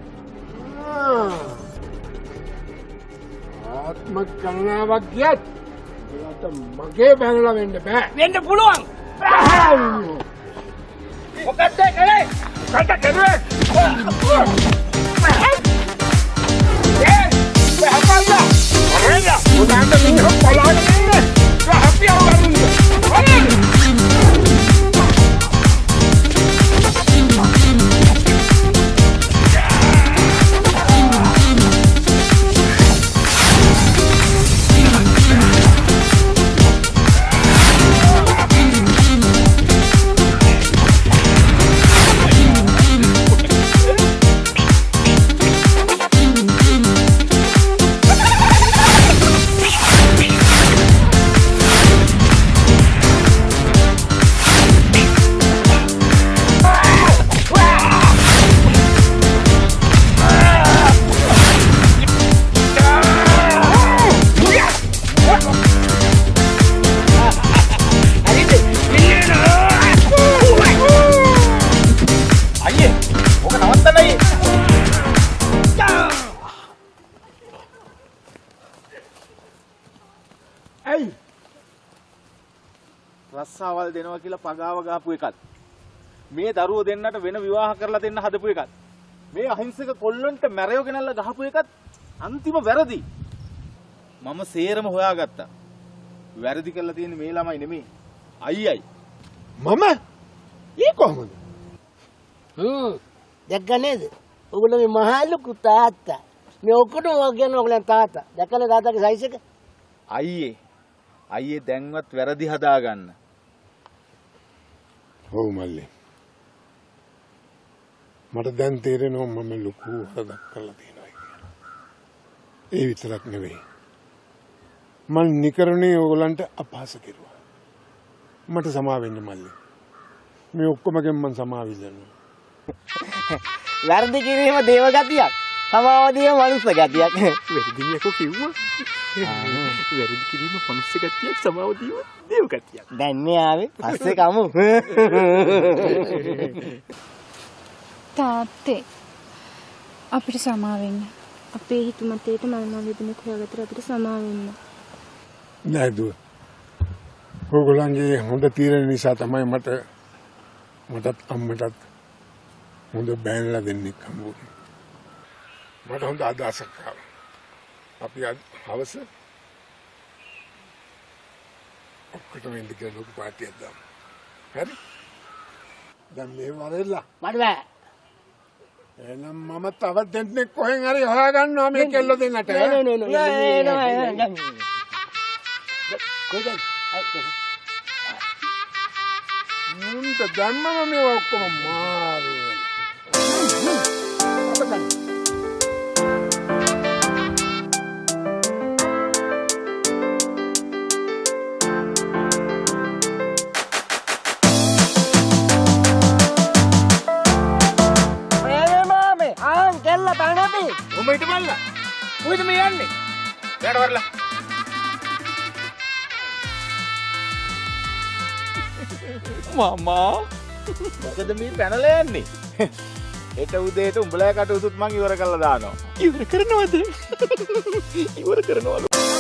ආත්ම ගණනාවක් ගියත් ඒකට මගේ බැනලා වෙන්න බෑ. වෙන්න පුළුවන්. මොකක්ද කරේ? කට කරුවේ. හපල්ලා. අරේලා. උනාට මිනිහ පලාගෙන ඉන්නේ. රහපියව ගන්න. ආසාවල් දෙනවා කියලා පගාව ගහපු එකත් මේ දරුවෝ දෙන්නට වෙන විවාහ කරලා දෙන්න හදපු එකත් මේ අහිංසක කොල්ලන්ට මැරයෝ ගෙනල්ලා ගහපු එකත් අන්තිම වැරදි. මම සේරම හොයාගත්තා. වැරදි කරලා තියෙන්නේ මේ ළමයි නෙමෙයි. අයියයි. මම? ඒ කොහොමද? දැක්ක නේද? ඔයගොල්ලෝ මේ මහා ලොකු තාත්තා. මේ ඔක්කොටම කියන ඔයගොල්ලන් තාත්තා. දැකලා තාත්තාගේ සයිස් එක? අයියේ දැන්වත් වැරදි හදාගන්න. ඔව් මල්ලි. මට දැන් තේරෙනවා මම ලොකු හදක් කරලා තියෙනවා කියලා. ඒ විතරක් නෙවෙයි. මම නිකරණේ ඕගලන්ට අපහාස කෙරුවා. මට සමා වෙන්න මල්ලි. මේ ඔක්කොමගෙන් මම සමාව ඉල්ලනවා. වැරදි කිරීම දේව ගතියක්. සමාව දීම මනුස්ස ගතියක්. වැරදිනියකෝ කිව්වා. වැරදි කිරීම මනුස්ස ගතියක් සමාව දීම දේව ගතියක්. දැන් මේ ආවේ පස්සේ කමු. තාත්තේ අපිට සමා වෙන්න. අපේ හිතුමතේට මම වේදනෙක් හොයාගත්තට අපිට සමා වෙන්න. නෑ දුව. ඕගොල්ලන්ගේ හොඳ තීරණ නිසා තමයි මටත් අම්මටත් හොඳ බෑනලා දෙන්නෙක් හම්බුනේ. මට හොඳ අදහසක් ආවා. අපි හවස ඔක්කොටම ඉන්න කියලා ලොකු පාටියක් දාමු. හරි? දැන් මේ වරෙල්ලා. මට බෑ. එහෙනම් මම තව දෙන්නෙක් කොහෙන් හරි හොයාගන්නවා මේ කෙල්ල දෙන්නට. නෑ. මුන්ට දැම්මම මේ ඔක්කොම මාරු වෙනවා. උඹ හිටපල්ලා. කොහෙද මේ යන්නේ? යට වරලා. මමා මොකද මේ පැනලා යන්නේ? හෙට උදේට උඹලා කටයුතුත් මං ඉවර කරලා දානවා. ඉවර කරනවද? ඉවර කරනවලු.